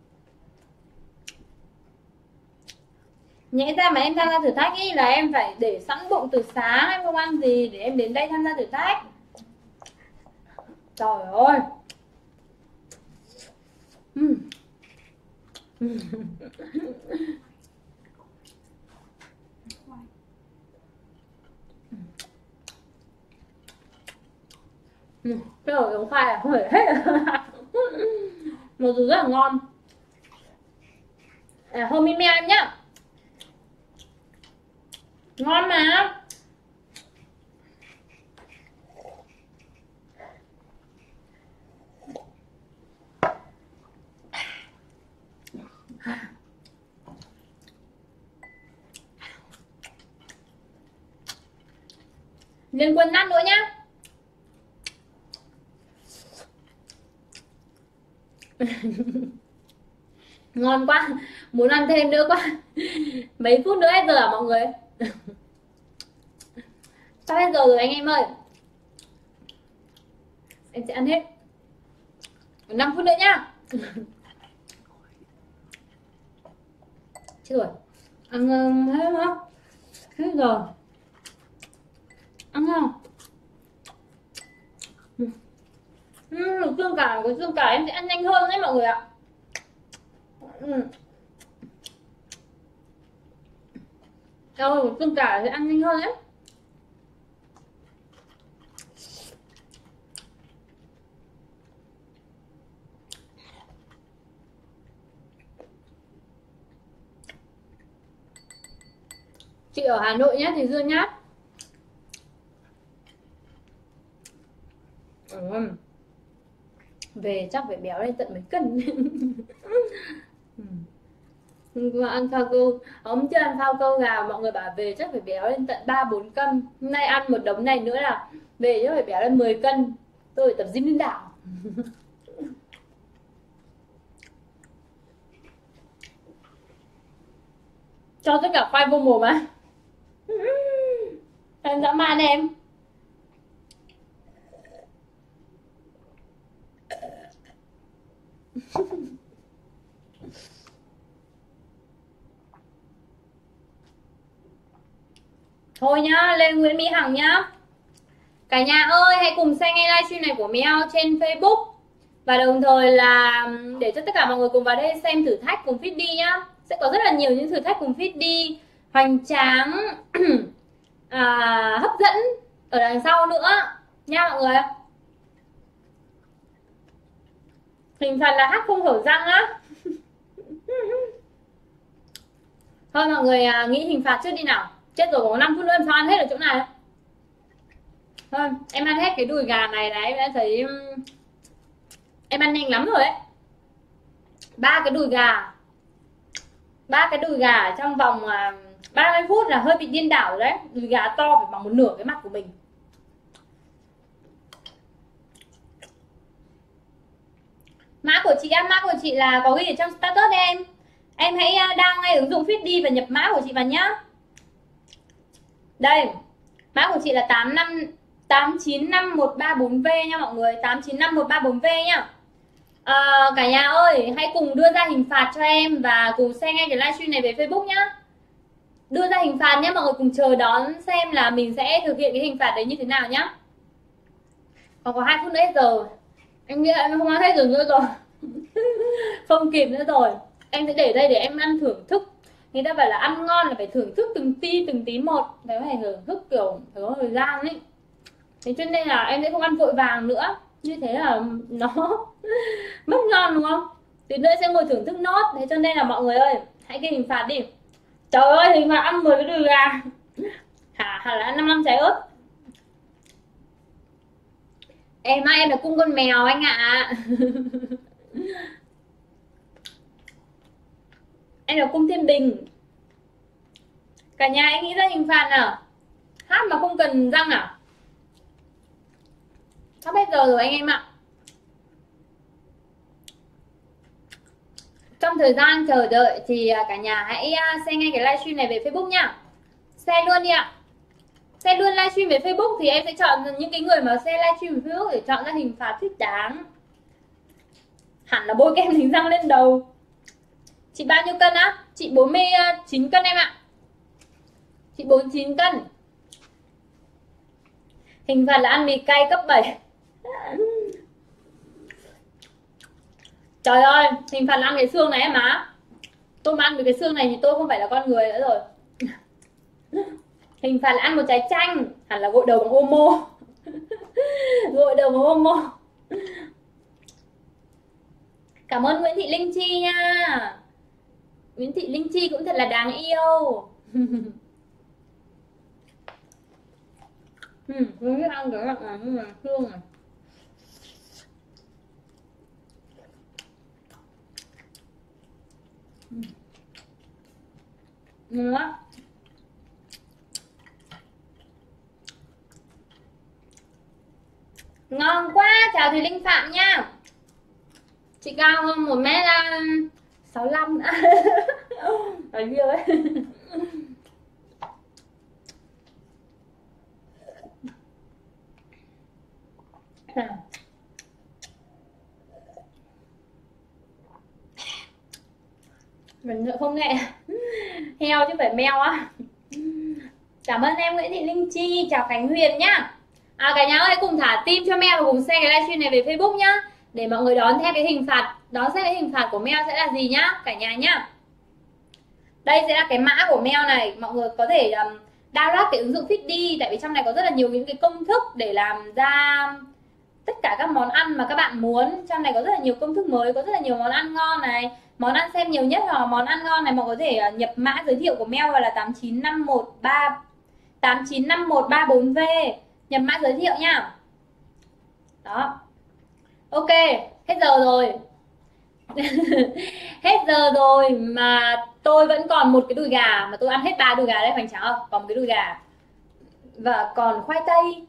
nhẽ ra mà em tham gia thử thách ấy là em phải để sẵn bụng từ sáng, em không ăn gì để em đến đây tham gia thử thách. Trời ơi. Cái ổi giống khoai là không phải hết. Mặc dù rất là ngon. Hôm email em nhá. Ngon mà. Liên Quân nát nữa nhá. Ngon quá, muốn ăn thêm nữa quá. Mấy phút nữa hết giờ à mọi người? Sắp hết giờ rồi anh em ơi. Em sẽ ăn hết 5 phút nữa nhá. Chết rồi. Ăn hết không? Hết rồi. Ăn không? Xương cả, cái xương cả em sẽ ăn nhanh hơn đấy mọi người ạ. Xương cả sẽ ăn nhanh hơn đấy. Chị ở Hà Nội nhá thì dưa nhát. Về chắc phải béo lên tận mấy cân. Ăn phao câu, hôm chưa ăn phao câu gà mọi người bảo về chắc phải béo lên tận 3-4 cân. Hôm nay ăn một đống này nữa là về chắc phải béo lên 10 cân. Tôi phải tập gym lên đảo. Cho tất cả khoai vô mồm á. Em dã man em. Thôi nhá, lên Nguyễn Mỹ Hằng nhá. Cả nhà ơi, hãy cùng xem ngay livestream này của Mèo trên Facebook. Và đồng thời là để cho tất cả mọi người cùng vào đây xem thử thách cùng Fit đi nhá. Sẽ có rất là nhiều những thử thách cùng Fit đi, hoành tráng, hấp dẫn ở đằng sau nữa nha mọi người. Hình phạt là hát không hở răng á. Thôi mọi người nghĩ hình phạt trước đi nào. Chết rồi, có 5 phút nữa em sao ăn hết ở chỗ này. Thôi em ăn hết cái đùi gà này là em đã thấy em ăn nhanh lắm rồi ấy. 3 cái đùi gà ở trong vòng 30 phút là hơi bị điên đảo rồi đấy. Đùi gà to phải bằng một nửa cái mặt của mình. Mã của chị mã của chị là có ghi ở trong status em. Em hãy đăng ngay ứng dụng Fit đi và nhập mã của chị vào nhá. Đây, mã của chị là 895134V nha mọi người, 895134V nhá. Cả nhà ơi, hãy cùng đưa ra hình phạt cho em và cùng xem ngay cái livestream này về Facebook nhá. Đưa ra hình phạt nhé, mọi người cùng chờ đón xem là mình sẽ thực hiện cái hình phạt đấy như thế nào nhá. Còn có 2 phút nữa hết giờ. Em nghĩ là em không ăn hết rồi nữa rồi. Không kịp nữa rồi. Em sẽ để đây để em ăn thưởng thức. Người ta bảo là ăn ngon là phải thưởng thức từng tí một. Đấy phải thưởng thức kiểu phải có thời gian ấy. Thế cho nên là em sẽ không ăn vội vàng nữa. Như thế là nó mất ngon đúng không? Tí nữa sẽ ngồi thưởng thức nốt. Thế cho nên là mọi người ơi, hãy ghi hình phạt đi. Trời ơi, hình phạt ăn 10 cái đùi gà. Hả là 55 trái ớt. Em là cung con mèo anh ạ. Em là cung Thiên Bình. Cả nhà anh nghĩ ra hình phạt nào. Hát mà không cần răng à? Sắp hết giờ rồi anh em ạ. Trong thời gian chờ đợi thì cả nhà hãy share ngay cái livestream này về Facebook nha. Share luôn đi ạ. Share luôn livestream về Facebook thì em sẽ chọn những cái người mà share livestream về Facebook để chọn ra hình phạt thích đáng. Hẳn là bôi kem đánh răng lên đầu. Chị bao nhiêu cân á? Chị 49 cân em ạ. Chị 49 cân. Hình phạt là ăn mì cay cấp 7. Trời ơi, hình phạt là ăn cái xương này em má. Tôi mà ăn với cái xương này thì tôi không phải là con người nữa rồi. Hình phạt là ăn một trái chanh. Hẳn là gội đầu bằng Omo. Gội đầu bằng Omo. Cảm ơn Nguyễn Thị Linh Chi nha. Nguyễn Thị Linh Chi cũng thật là đáng yêu. Tôi biết ăn cái này nhưng mà hương này. Ngon quá. Ngon quá, chào Thùy Linh Phạm nha. Chị cao hơn 1m65. Nói nhiều ấy. Mình không nghệ heo chứ phải mèo á. Cảm ơn em Nguyễn Thị Linh Chi, chào Khánh Huyền nhá. Cả nhà ơi, cùng thả tim cho mèo và cùng share cái livestream này về Facebook nhá, để mọi người đón theo cái hình phạt, đón xem cái hình phạt của mèo sẽ là gì nhá cả nhà nhá. Đây sẽ là cái mã của mèo này, mọi người có thể download cái ứng dụng Fitdy, tại vì trong này có rất là nhiều những cái công thức để làm ra tất cả các món ăn mà các bạn muốn. Trong này có rất là nhiều công thức mới, có rất là nhiều món ăn ngon này. Món ăn xem nhiều nhất hoặc món ăn ngon này mọi người có thể nhập mã giới thiệu của mèo vào là 895134V, nhập mã giới thiệu nha. Đó. Ok, hết giờ rồi. Hết giờ rồi mà tôi vẫn còn một cái đùi gà mà tôi ăn hết 3 đùi gà đấy, hoành tráng không? Còn một cái đùi gà và còn khoai tây.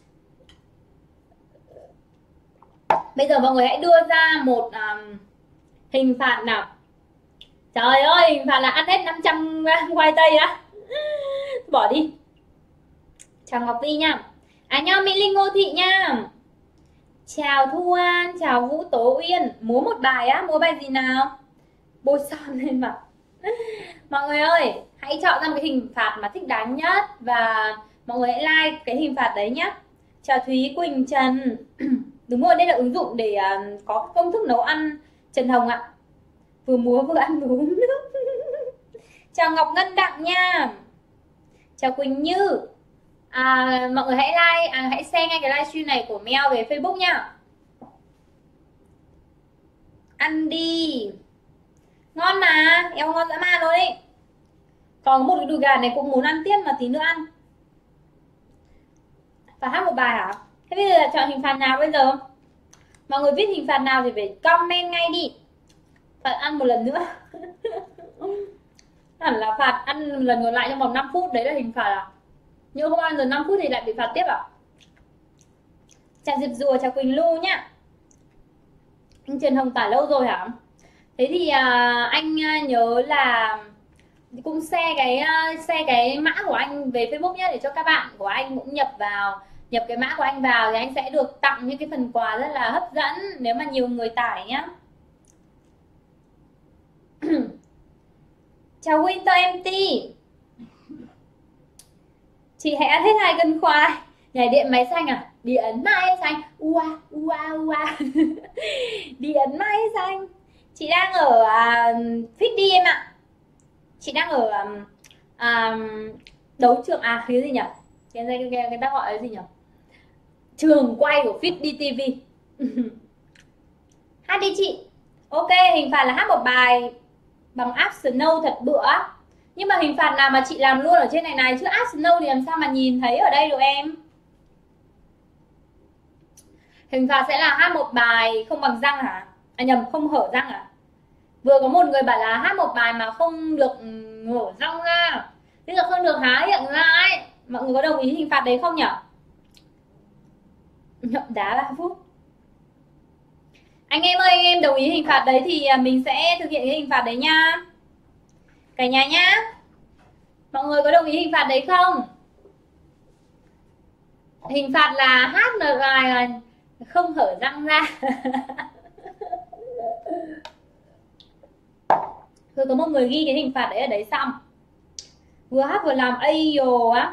Bây giờ mọi người hãy đưa ra một hình phạt nào. Trời ơi, hình phạt là ăn hết 500 khoai tây á. Bỏ đi. Chào Ngọc Vi nha. Nhau Mỹ Linh Ngô Thị nha. Chào Thu An, chào Vũ Tố Uyên. Múa một bài á, múa bài gì nào? Bôi son lên mặt. Mọi người ơi, hãy chọn ra một cái hình phạt mà thích đáng nhất và mọi người hãy like cái hình phạt đấy nhé. Chào Thúy Quỳnh Trần. Đúng rồi, đây là ứng dụng để có công thức nấu ăn. Trần Hồng ạ. Vừa múa vừa ăn vừa uống nước. Chào Ngọc Ngân Đặng nha. Chào Quỳnh Như. Mọi người hãy like, hãy share ngay cái livestream này của mèo về Facebook nha. Ăn đi. Ngon mà, eo ngon dã man luôn ấy. Còn một cái đùi gà này cũng muốn ăn tiếp mà tí nữa ăn. Và hát một bài hả? Thế bây giờ chọn hình phạt nào bây giờ? Mọi người viết hình phạt nào thì phải comment ngay đi. Phạt ăn một lần nữa. Hẳn là phạt ăn lần ngược lại trong vòng 5 phút. Đấy là hình phạt à? Nhưng không ăn rồi 5 phút thì lại bị phạt tiếp à? Chào Diệp Rùa, chào Quỳnh Lu nhá. Anh Trần Hồng tải lâu rồi hả? Thế thì anh nhớ là cũng share cái mã của anh về Facebook nhé, để cho các bạn của anh cũng nhập cái mã của anh vào thì anh sẽ được tặng những cái phần quà rất là hấp dẫn nếu mà nhiều người tải nhá. Chào Winter MT. Chị hãy ăn hết 2 cân khoai. Nhảy điện máy xanh à? Điện máy xanh. Ua ua ua. Điện máy xanh. Chị đang ở Fitdy em ạ. Chị đang ở đấu trường cái gì nhỉ? Người ta gọi là gì nhỉ? Trường quay của Fitdy TV. Hát đi chị. Ok, hình phạt là hát một bài bằng app Snow thật bựa. Nhưng mà hình phạt nào mà chị làm luôn ở trên này chứ app Snow thì làm sao mà nhìn thấy ở đây được em? Hình phạt sẽ là hát một bài không bằng răng hả? Nhầm, không hở răng à? Vừa có một người bảo là hát một bài mà không được hở răng ra. Tức là không được há miệng ra ấy. Mọi người có đồng ý hình phạt đấy không nhỉ? Nhậm đá 3 phút. Anh em ơi, anh em đồng ý hình phạt đấy thì mình sẽ thực hiện cái hình phạt đấy nha. Cả nhà nhá. Mọi người có đồng ý hình phạt đấy không? Hình phạt là hát là bài không hở răng ra. Rồi có một người ghi cái hình phạt đấy ở đấy xong, vừa hát vừa làm ayo á,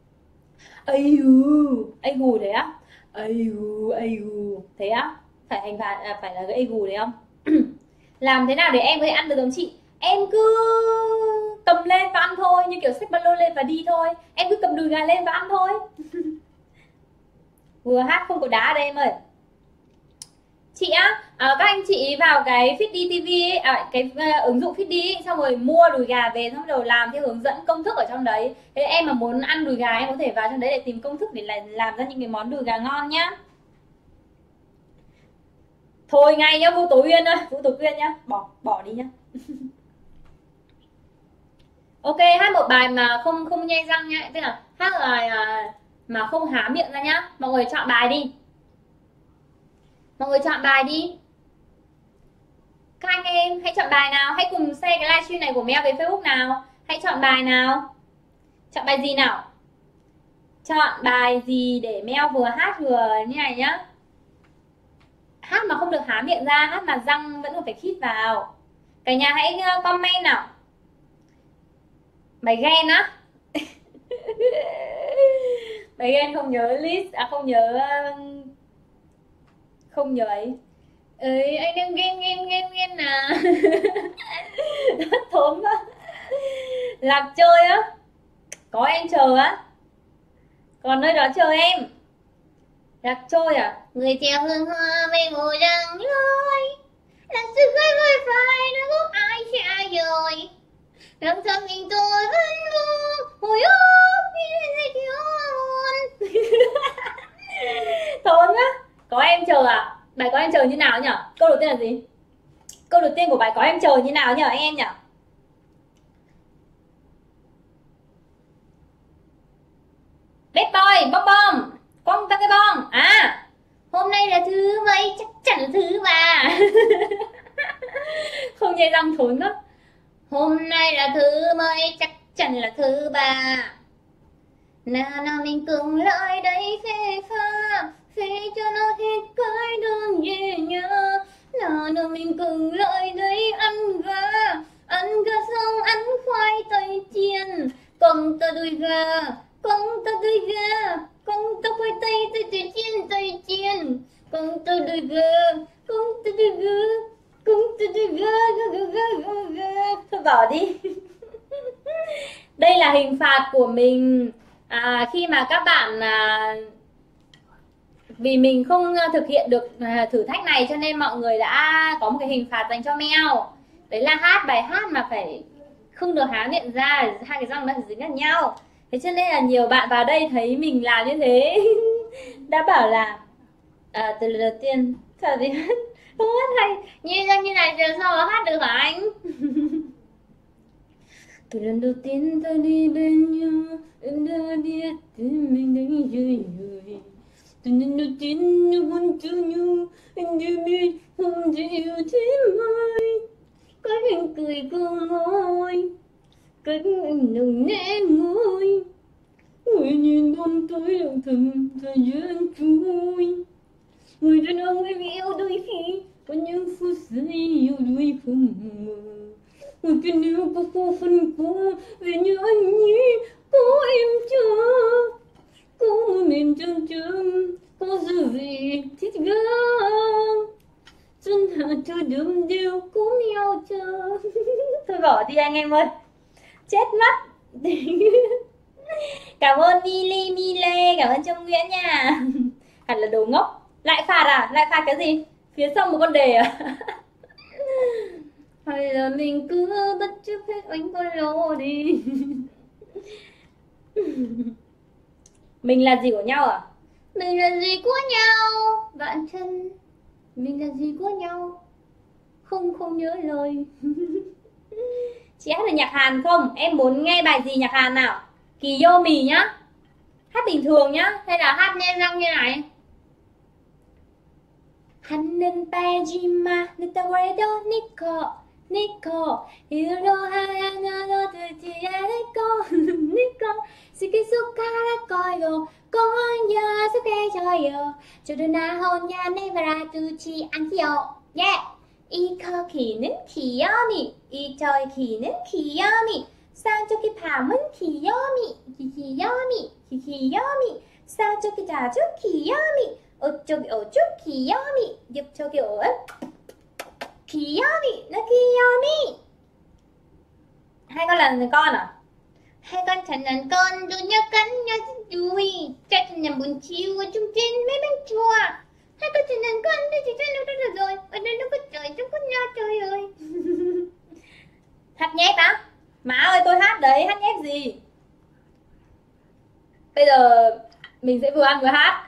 ayu đấy á, ayu thế á, phải hình phạt phải là cái ayu đấy không? Làm thế nào để em có thể ăn được giống chị? Em cứ cầm lên và ăn thôi, như kiểu xách ba lô lên và đi thôi. Em cứ cầm đùi gà lên và ăn thôi. Vừa hát không có đá ở đây em ơi. Chị á, các anh chị vào cái Fitdy TV ấy, cái ứng dụng Fitdy ấy, xong rồi mua đùi gà về, xong rồi làm theo hướng dẫn công thức ở trong đấy. Thế em mà muốn ăn đùi gà em có thể vào trong đấy để tìm công thức để làm ra những cái món đùi gà ngon nhá. Thôi ngay nhá, Vũ Tố Uyên ơi, Vũ Tố Uyên nhá, bỏ đi nhá. Ok, hát một bài mà không nhe răng nhá, tức là hát bài mà không há miệng ra nhá. Mọi người chọn bài đi. Mọi người chọn bài đi. Các anh em hãy chọn bài nào, hãy cùng share cái livestream này của Mel về Facebook nào. Hãy chọn bài nào. Chọn bài gì nào? Chọn bài gì để Mel vừa hát vừa như này nhá. Hát mà không được há miệng ra, hát mà răng vẫn còn phải khít vào. Cả nhà hãy comment nào. Bài ghen á. Bài ghen không nhớ list, không nhớ ấy. Ơi anh đang ghen à. Thốn quá. Lạc chơi á, có em chờ á, còn nơi đó chờ em. Lạc trôi à? Người treo hương hoa về ngồi răng lối, là sự gái với phải nó có ai xa rồi. Lòng thầm nhìn tôi vẫn vô hồi ốp như buồn. Thốn á. Có em chờ à? Bài có em chờ như nào nhỉ? Câu đầu tiên là gì? Câu đầu tiên của bài có em chờ như nào nhỉ anh em nhỉ? Bad boy, bom bom, quăng ta cái bom. À, hôm nay là thứ mấy? Chắc chắn là thứ ba. Không nhai răng thốn lắm. Hôm nay là thứ mấy? Chắc chắn là thứ ba. Nào mình cùng lại đây phê pha, phê cho nó hết cái đơn về nhớ. Nào mình cùng lại đây ăn gà xong ăn khoai tây chiên, còn ta đùi gà, con ta đùi gà, con ta khoai tây tây chiên, con ta đùi gà, con ta đùi gà, con ta đùi gà. Thôi bỏ đi. Đây là hình phạt của mình khi mà các bạn vì mình không thực hiện được thử thách này cho nên mọi người đã có một cái hình phạt dành cho Mel. Đấy là hát bài hát mà phải không được há miệng ra, hai cái răng nó phải dính vào nhau. Thế cho nên là nhiều bạn vào đây thấy mình làm như thế đã bảo là từ lần đầu tiên thật thì không hát hay như này giờ sao mà hát được hả anh? Từ lần đầu tiên ta đi bên nhau, em đã biết tim mình đánh rơi rồi. Từ lần đầu tiên nhau buồn cho nhau, anh đã biết không thể yêu thêm ai. Có anh cười cùng môi, cách anh nồng nét môi. Người nhìn đón tới lòng thầm thời gian trôi. Người đàn ông em yêu đôi khi có những phút giây yêu đuối không mơ. Người tình yêu có cô phân cô về như anh nhé, có em chờ, có môi mềm chân chân, có dư vị thiết gà. Xuân hạ cho đơm đều có nhau chờ. Thôi bỏ đi anh em ơi, chết mất. Cảm ơn Mile, cảm ơn Trông Nguyễn nha. Hẳn là đồ ngốc. Lại phạt à? Lại phạt cái gì? Phía sau một con đề à? Hay là mình cứ bất chấp hết anh con lô đi. Mình là gì của nhau à? Mình là gì của nhau? Bạn thân, mình là gì của nhau? Không nhớ lời. Chị hát được nhạc Hàn không? Em muốn nghe bài gì nhạc Hàn nào? Kỳ Yomi nhá. Hát bình thường nhá, hay là hát nhen răng như này? Hannen pajima nitawaredo nikko Nico Hirohayano Tuchiya Nico Nico Shikisukara Koyo Konya Suke Choyo Chuduna Honya Nevara Tuchi Ankyo. Yeah. Iko Kinen Kiyomi Itoi Kinen Kiyomi Sanchoki Pamun Kiyomi Kiyomi Kiyomi Sanchoki Tacho Kiyomi Ochoki Ocho Kiyomi Yupchoki O Kiyomi nó Kiyomi. Hai con là con à? Hai con chẳng là con đôi nhớ cắn nhớ vui cho thành nhà buồn chiều ở chung trên mấy bánh chua. Hai con chẳng là con thì chỉ cho nó được rồi. Ở đây nó có trời, nó có nho trời ơi. Hát nhép á? Má ơi tôi hát đấy, hát nhép gì? Bây giờ mình sẽ vừa ăn vừa hát.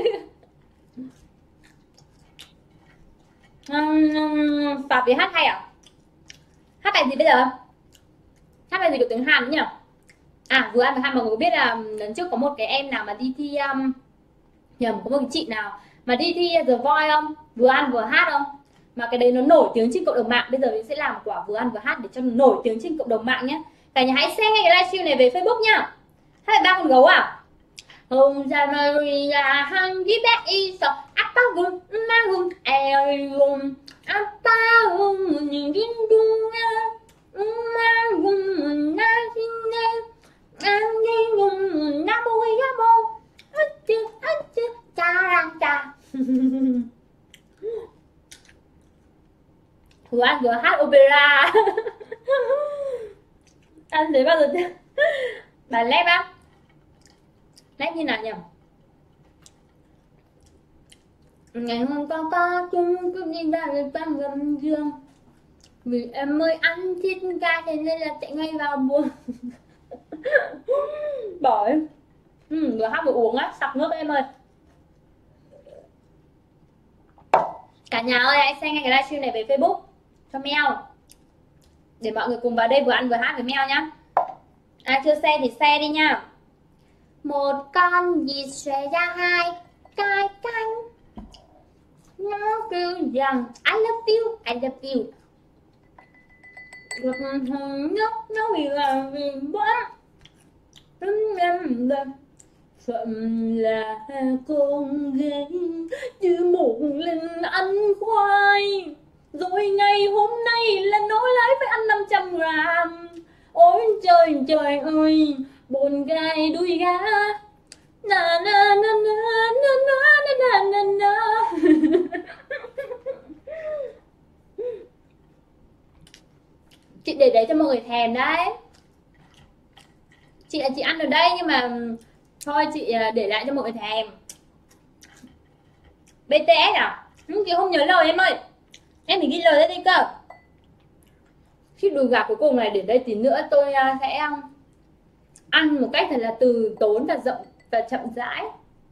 Pháp thì hát hay à? Hát bài gì bây giờ? Hát bài gì của tiếng Hàn nữa nhỉ? À vừa ăn vừa hát, mọi người biết là lần trước có một cái em nào mà đi thi nhầm, có một cái chị nào mà đi thi The Voice không? Vừa ăn vừa hát không? Mà cái đấy nó nổi tiếng trên cộng đồng mạng. Bây giờ mình sẽ làm một quả vừa ăn vừa hát để cho nó nổi tiếng trên cộng đồng mạng nhé. Cả nhà hãy share ngay cái livestream này về Facebook nhá. Hát bài ba con gấu à? Hồng ra Maria hăng ghi bé y so appa gum ma gum e gum appa gum những cái đung ma gum na xin na ăn đi gum na bôi na bô hết chứ cha răng cha. Vừa ăn vừa hát opera. Ăn thấy bao giờ chưa? Bà lép á? Lép như nào nhỉ? Ngày hôm có chung cứ đi ra người ta gầm giường. Vì em mới ăn thịt gà thế nên là chạy ngay vào buồng. Bởi vừa hát vừa uống á, sặc nước em ơi. Cả nhà ơi, hãy xem ngay cái livestream này về Facebook cho Meo, để mọi người cùng vào đây vừa ăn vừa hát với Meo nhá. Ai chưa share thì share đi nha. Một con vịt xòe ra hai cái cánh, nó kêu rằng I love you, I love you. Một hồn nó bị làm vì bóng em phận là con gái như một lần ăn khoai, rồi ngày hôm nay là nói lái phải ăn 500 gram. Ôi trời trời ơi, bồn gai đuôi gà na na na na na na na na na. Chị để đấy cho mọi người thèm đấy. Chị ăn ở đây nhưng mà thôi chị để lại cho mọi người thèm. BTS à? Chị không nhớ lời em ơi. Em phải ghi lời ra đi cơ. Chiếc đùi gà cuối cùng này để đây, tí nữa tôi sẽ ăn một cách thật là từ tốn và rộng và chậm rãi.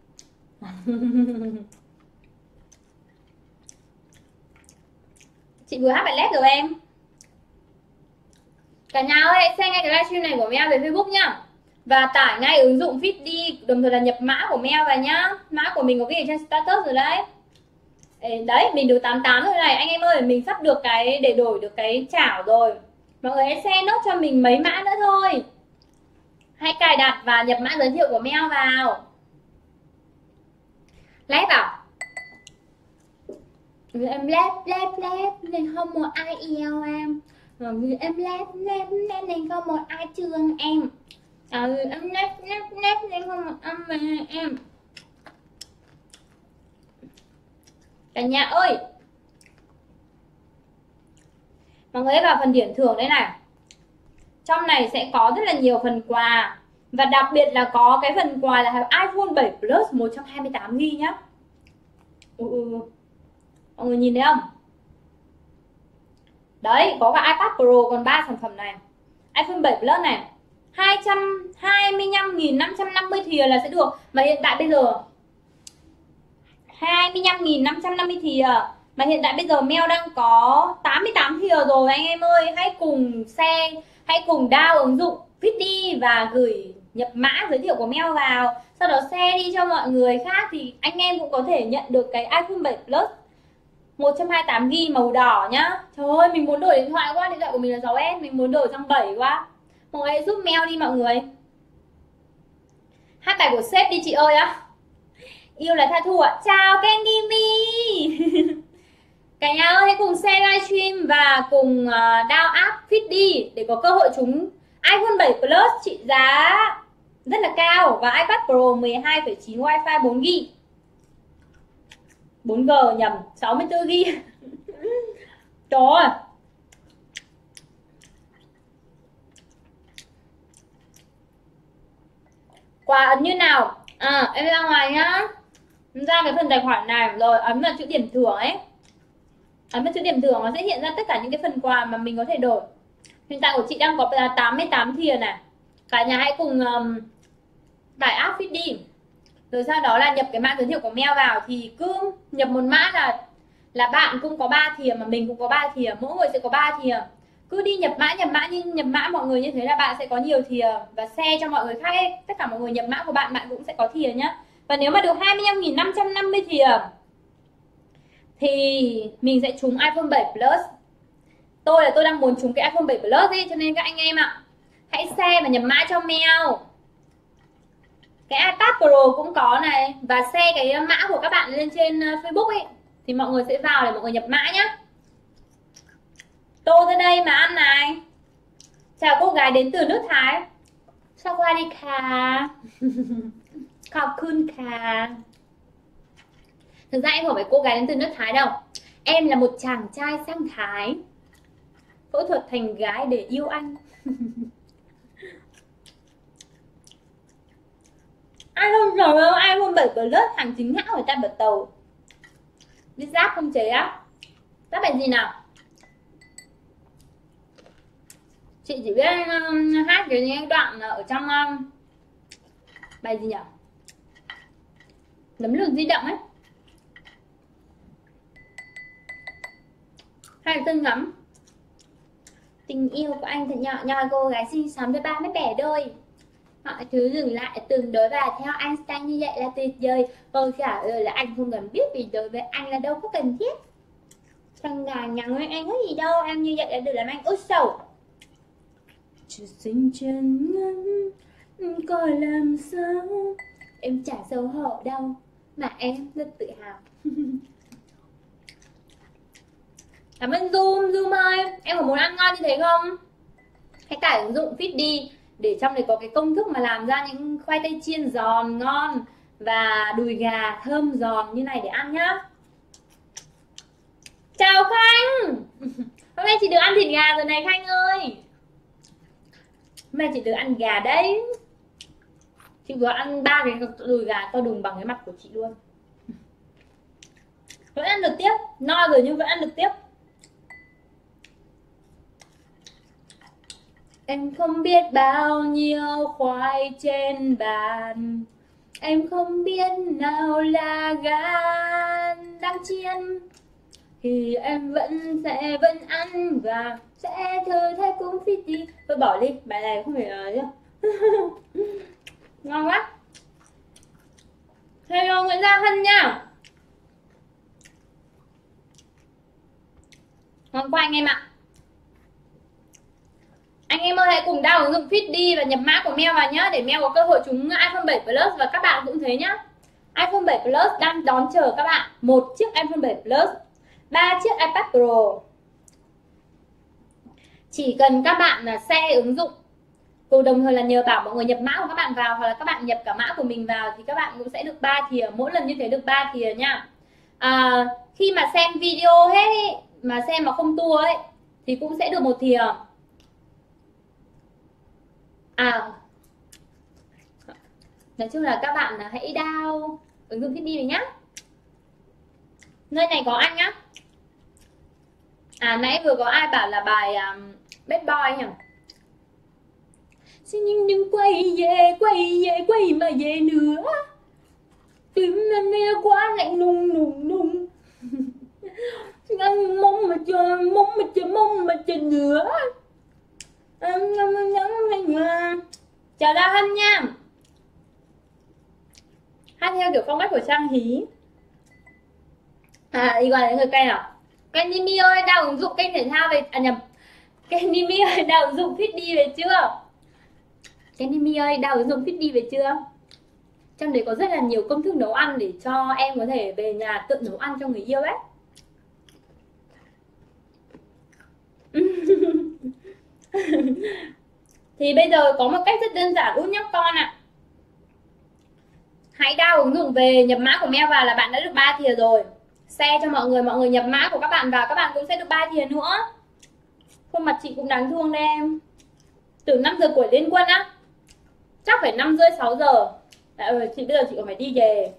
Chị vừa hát bài lép rồi em. Cả nhà ơi, hãy xem ngay cái livestream này của Meo về Facebook nhá. Và tải ngay ứng dụng Feedly, đồng thời là nhập mã của Meo vào nhá. Mã của mình có ghi ở trên status rồi đấy. Đấy, mình được 88 rồi này. Anh em ơi, mình sắp được cái để đổi được cái chảo rồi. Mọi người hãy share nốt cho mình mấy mã nữa thôi. Hãy cài đặt và nhập mã giới thiệu của Meo vào. Lép à? Em lép nên không một ai yêu em. Vì em lép nên không một ai thương em. Em lép nên không một ai về em. Cả nhà ơi, mọi người vào phần điểm thưởng đây này. Trong này sẽ có rất là nhiều phần quà. Và đặc biệt là có cái phần quà là iPhone 7 Plus 128GB nhá. Mọi người nhìn thấy không? Đấy, có cả iPad Pro, còn 3 sản phẩm này. iPhone 7 Plus này 225.550 thìa là sẽ được. Mà hiện tại bây giờ 25.550 thìa. Mà hiện tại bây giờ Meo đang có 88 thìa rồi anh em ơi. Hãy cùng share, hãy cùng download ứng dụng Feedly và gửi nhập mã giới thiệu của Meo vào. Sau đó share đi cho mọi người khác thì anh em cũng có thể nhận được cái iPhone 7 Plus 128GB màu đỏ nhá. Trời ơi, mình muốn đổi điện thoại quá, điện thoại của mình là 6S, mình muốn đổi sang 7 quá. Mọi người hãy giúp Mel đi mọi người. Hát bài của sếp đi chị ơi á. Yêu là tha thù ạ. Chào Candy Me. Cả nhà ơi, hãy cùng share livestream và cùng download app Fit đi để có cơ hội trúng iPhone 7 Plus trị giá rất là cao và iPad Pro 12,9 Wi-Fi 4GB. 4G nhầm, 64GB. Trời ơi. Quà ấn như nào? Em ra ngoài nhá. Ra cái phần tài khoản này rồi ấn vào chữ điểm thưởng ấy. Ấn vào chữ điểm thưởng nó sẽ hiện ra tất cả những cái phần quà mà mình có thể đổi. Hiện tại của chị đang có là 88 thìa này. Cả nhà hãy cùng tải app Fit đi. Rồi sau đó là nhập cái mã giới thiệu của Mel vào, thì cứ nhập một mã là bạn cũng có 3 thìa mà mình cũng có 3 thìa, mỗi người sẽ có 3 thìa. Cứ đi nhập mã mọi người như thế là bạn sẽ có nhiều thìa và share cho mọi người khác ấy. Tất cả mọi người nhập mã của bạn, bạn cũng sẽ có thìa nhá. Và nếu mà được 25.550 thìa thì mình sẽ trúng iPhone 7 Plus. Tôi đang muốn trúng cái iPhone 7 Plus đi, cho nên các anh em ạ, hãy share và nhập mã cho Mel. Cái iPad Pro cũng có này, và share cái mã của các bạn lên trên Facebook ấy, thì mọi người sẽ vào để mọi người nhập mã nhá. Tô ra đây mà ăn này. Chào cô gái đến từ nước Thái. Sao qua đi khà. Khóc khun khà. Thực ra em không phải cô gái đến từ nước Thái đâu. Em là một chàng trai sang Thái, phẫu thuật thành gái để yêu anh. Ai không ngờ đâu, ai không 7 Plus hàng chính hãng người ta bật tàu. Biết giáp không chế á? Giáp bài gì nào? Chị chỉ biết hát cái đoạn ở trong bài gì nhỉ? Nấm lược di động ấy. Hay là Tân Ngắm. Tình yêu của anh thật nhỏ nhoi, cô gái xinh xắn với 3 mét bẻ đôi. Mọi thứ dừng lại tương đối và theo Einstein như vậy là tuyệt vời. Câu trả lời là anh không cần biết, vì đối với anh là đâu có cần thiết. Thằng ngà nhằng với anh có gì đâu, em như vậy là được làm anh út sầu. Chưa sinh chân ngân, coi làm sao. Em chả xấu hổ đâu, mà em rất tự hào. Cảm ơn Zoom ơi, em có muốn ăn ngon như thế không? Hãy tải ứng dụng Fit đi để trong đấy có cái công thức mà làm ra những khoai tây chiên giòn ngon và đùi gà thơm giòn như này để ăn nhá. Chào Khanh. Hôm nay chị được ăn thịt gà rồi này Khanh ơi. Hôm nay chị được ăn gà đấy. Chị vừa ăn 3 cái đùi gà to đùng bằng cái mặt của chị luôn. Vẫn ăn được tiếp, no rồi nhưng vẫn ăn được tiếp. Em không biết bao nhiêu khoai trên bàn, em không biết nào là gan đang chiên, thì em vẫn ăn và sẽ thơ thế cũng Fit đi. Tôi bỏ đi, bài này không phải là ngon quá. Hello Nguyễn Gia Hân nha. Ngon quá anh em ạ. Anh em ơi hãy cùng download ứng dụng Fit đi và nhập mã của Mel vào nhá, để Mel có cơ hội trúng iPhone 7 Plus. Và các bạn cũng thế nhá. iPhone 7 Plus đang đón chờ các bạn. 1 chiếc iPhone 7 Plus, 3 chiếc iPad Pro. Chỉ cần các bạn là share ứng dụng, cùng đồng thời là nhờ bảo mọi người nhập mã của các bạn vào, hoặc là các bạn nhập cả mã của mình vào, thì các bạn cũng sẽ được 3 thìa. Mỗi lần như thế được 3 thìa nha. Khi mà xem video hết ý, mà xem mà không tua ấy, thì cũng sẽ được 1 thìa. Nói chung là các bạn hãy download ứng dụng Fit đi nhá. Nơi này có anh á. Nãy vừa có ai bảo là bài Bad Boy nhỉ? Xin nhưng quay mà về nữa. Tim anh nghe quá lạnh nung. Anh mong mà chờ nữa. Chào La Hân nha. Hát theo kiểu phong cách của Trang Hí. đi qua những người quen à? Candy My ơi, đào ứng dụng kênh thể thao về nhầm. Candy My ơi, đào ứng dụng Fitdy về chưa? Candy My ơi, đào ứng dụng Fitdy về chưa? Trong đấy có rất là nhiều công thức nấu ăn để cho em có thể về nhà tự nấu ăn cho người yêu ấy. Thì bây giờ có một cách rất đơn giản út nhóc con ạ. Hãy download ứng dụng về, nhập mã của mail vào là bạn đã được 3 thìa rồi. Share cho mọi người nhập mã của các bạn vào, các bạn cũng sẽ được 3 thìa nữa. Khuôn mặt chị cũng đáng thương đấy em. Từ 5 giờ buổi liên quân á, chắc phải 5 rưỡi 6 giờ. Đấy ơi, bây giờ chị còn phải đi về.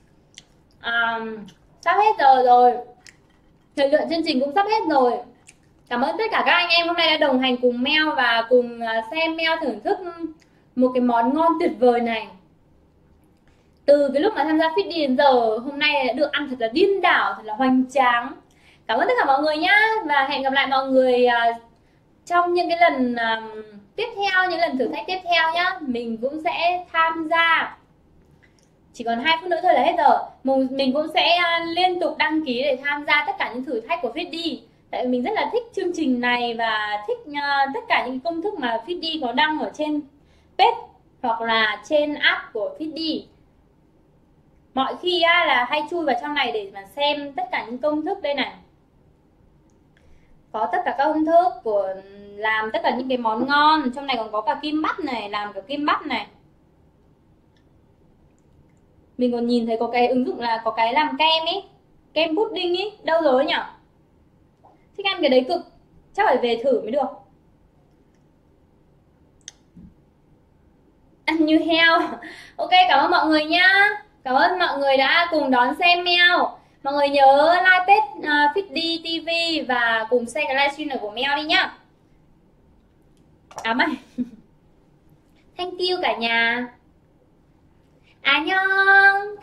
Sắp hết giờ rồi. Thời lượng chương trình cũng sắp hết rồi. Cảm ơn tất cả các anh em hôm nay đã đồng hành cùng Mel và cùng xem Mel thưởng thức một cái món ngon tuyệt vời này. Từ cái lúc mà tham gia Fit đi đến giờ, hôm nay đã được ăn thật là điên đảo, thật là hoành tráng. Cảm ơn tất cả mọi người nhá. Và hẹn gặp lại mọi người trong những cái lần tiếp theo, những lần thử thách tiếp theo nhá. Mình cũng sẽ tham gia. Chỉ còn 2 phút nữa thôi là hết giờ. Mình cũng sẽ liên tục đăng ký để tham gia tất cả những thử thách của Fit đi. Tại vì mình rất là thích chương trình này và thích tất cả những công thức mà Fit đi có đăng ở trên page hoặc là trên app của Fit đi. Mọi khi là hay chui vào trong này để mà xem tất cả những công thức đây này. Có tất cả các công thức của làm tất cả những cái món ngon. Trong này còn có cả kim bắp này, làm cả kim bắp này. Mình còn nhìn thấy có cái ứng dụng là có cái làm kem ấy, kem pudding ấy, đâu rồi nhỉ? Thích ăn cái đấy cực, chắc phải về thử mới được. Ăn như heo. Ok, cảm ơn mọi người nhá. Cảm ơn mọi người đã cùng đón xem Mel. Mọi người nhớ like page Fitdy TV và cùng xem cái livestream của Mel đi nhá. Ám ơi. Thank you cả nhà. Annyeong.